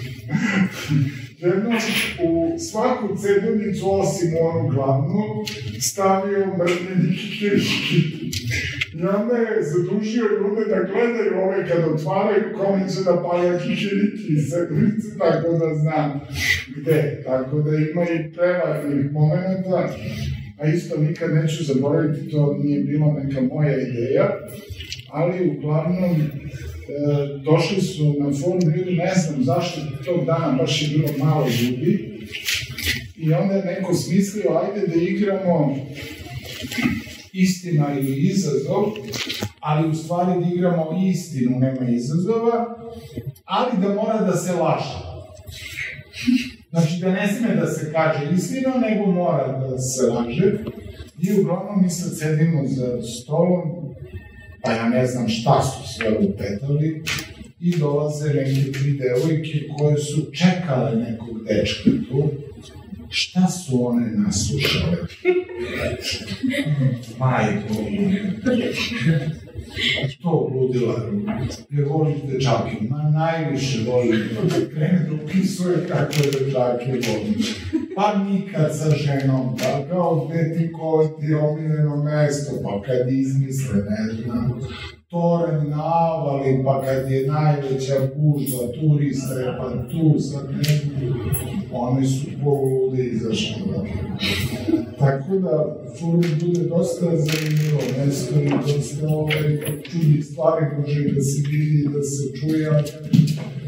jednom u svaku ceduljicu, osim onu glavnu, stavio mrtveni kikiriki. I onda je zadužio ljude da gledaju ove kad otvaraju kome će da palja kikiriki iz ceduljice, tako da znam gde. Tako da ima i prevarnih momenta. a isto nikad neću zaboraviti, to nije bila neka moja ideja, ali uglavnom e, došli su na forum ljudi, ne znam zašto tog dana baš je bilo malo ljudi, i onda je neko smislio, ajde da igramo istina ili izazov, ali u stvari da igramo istinu, nema izazova, ali da mora da se laže. Znači da ne sme da se kaže istina, nego mora da se laže. I uglavnom mi sad sedimo za stolom, pa ja ne znam šta su sve upetali, i dolaze neke tri devojke koje su čekale nekog dečka tu. Šta su one naslušale? Majko, to ludila, jer voliš dečake, ma najviše volim, krene da upisuje kako je dečake volim. Pa nikad sa ženom, pa kao gde ti koje ti omiljeno mesto, pa kad izmisle, ne znam, toren navali, pa kad je najveća gužva, turiste, pa tu sad ne, oni su polude izašli. Tako da, forum bude dosta zanimljivo mesto i dosta ovaj, čudnih stvari može da se vidi, da se čuje,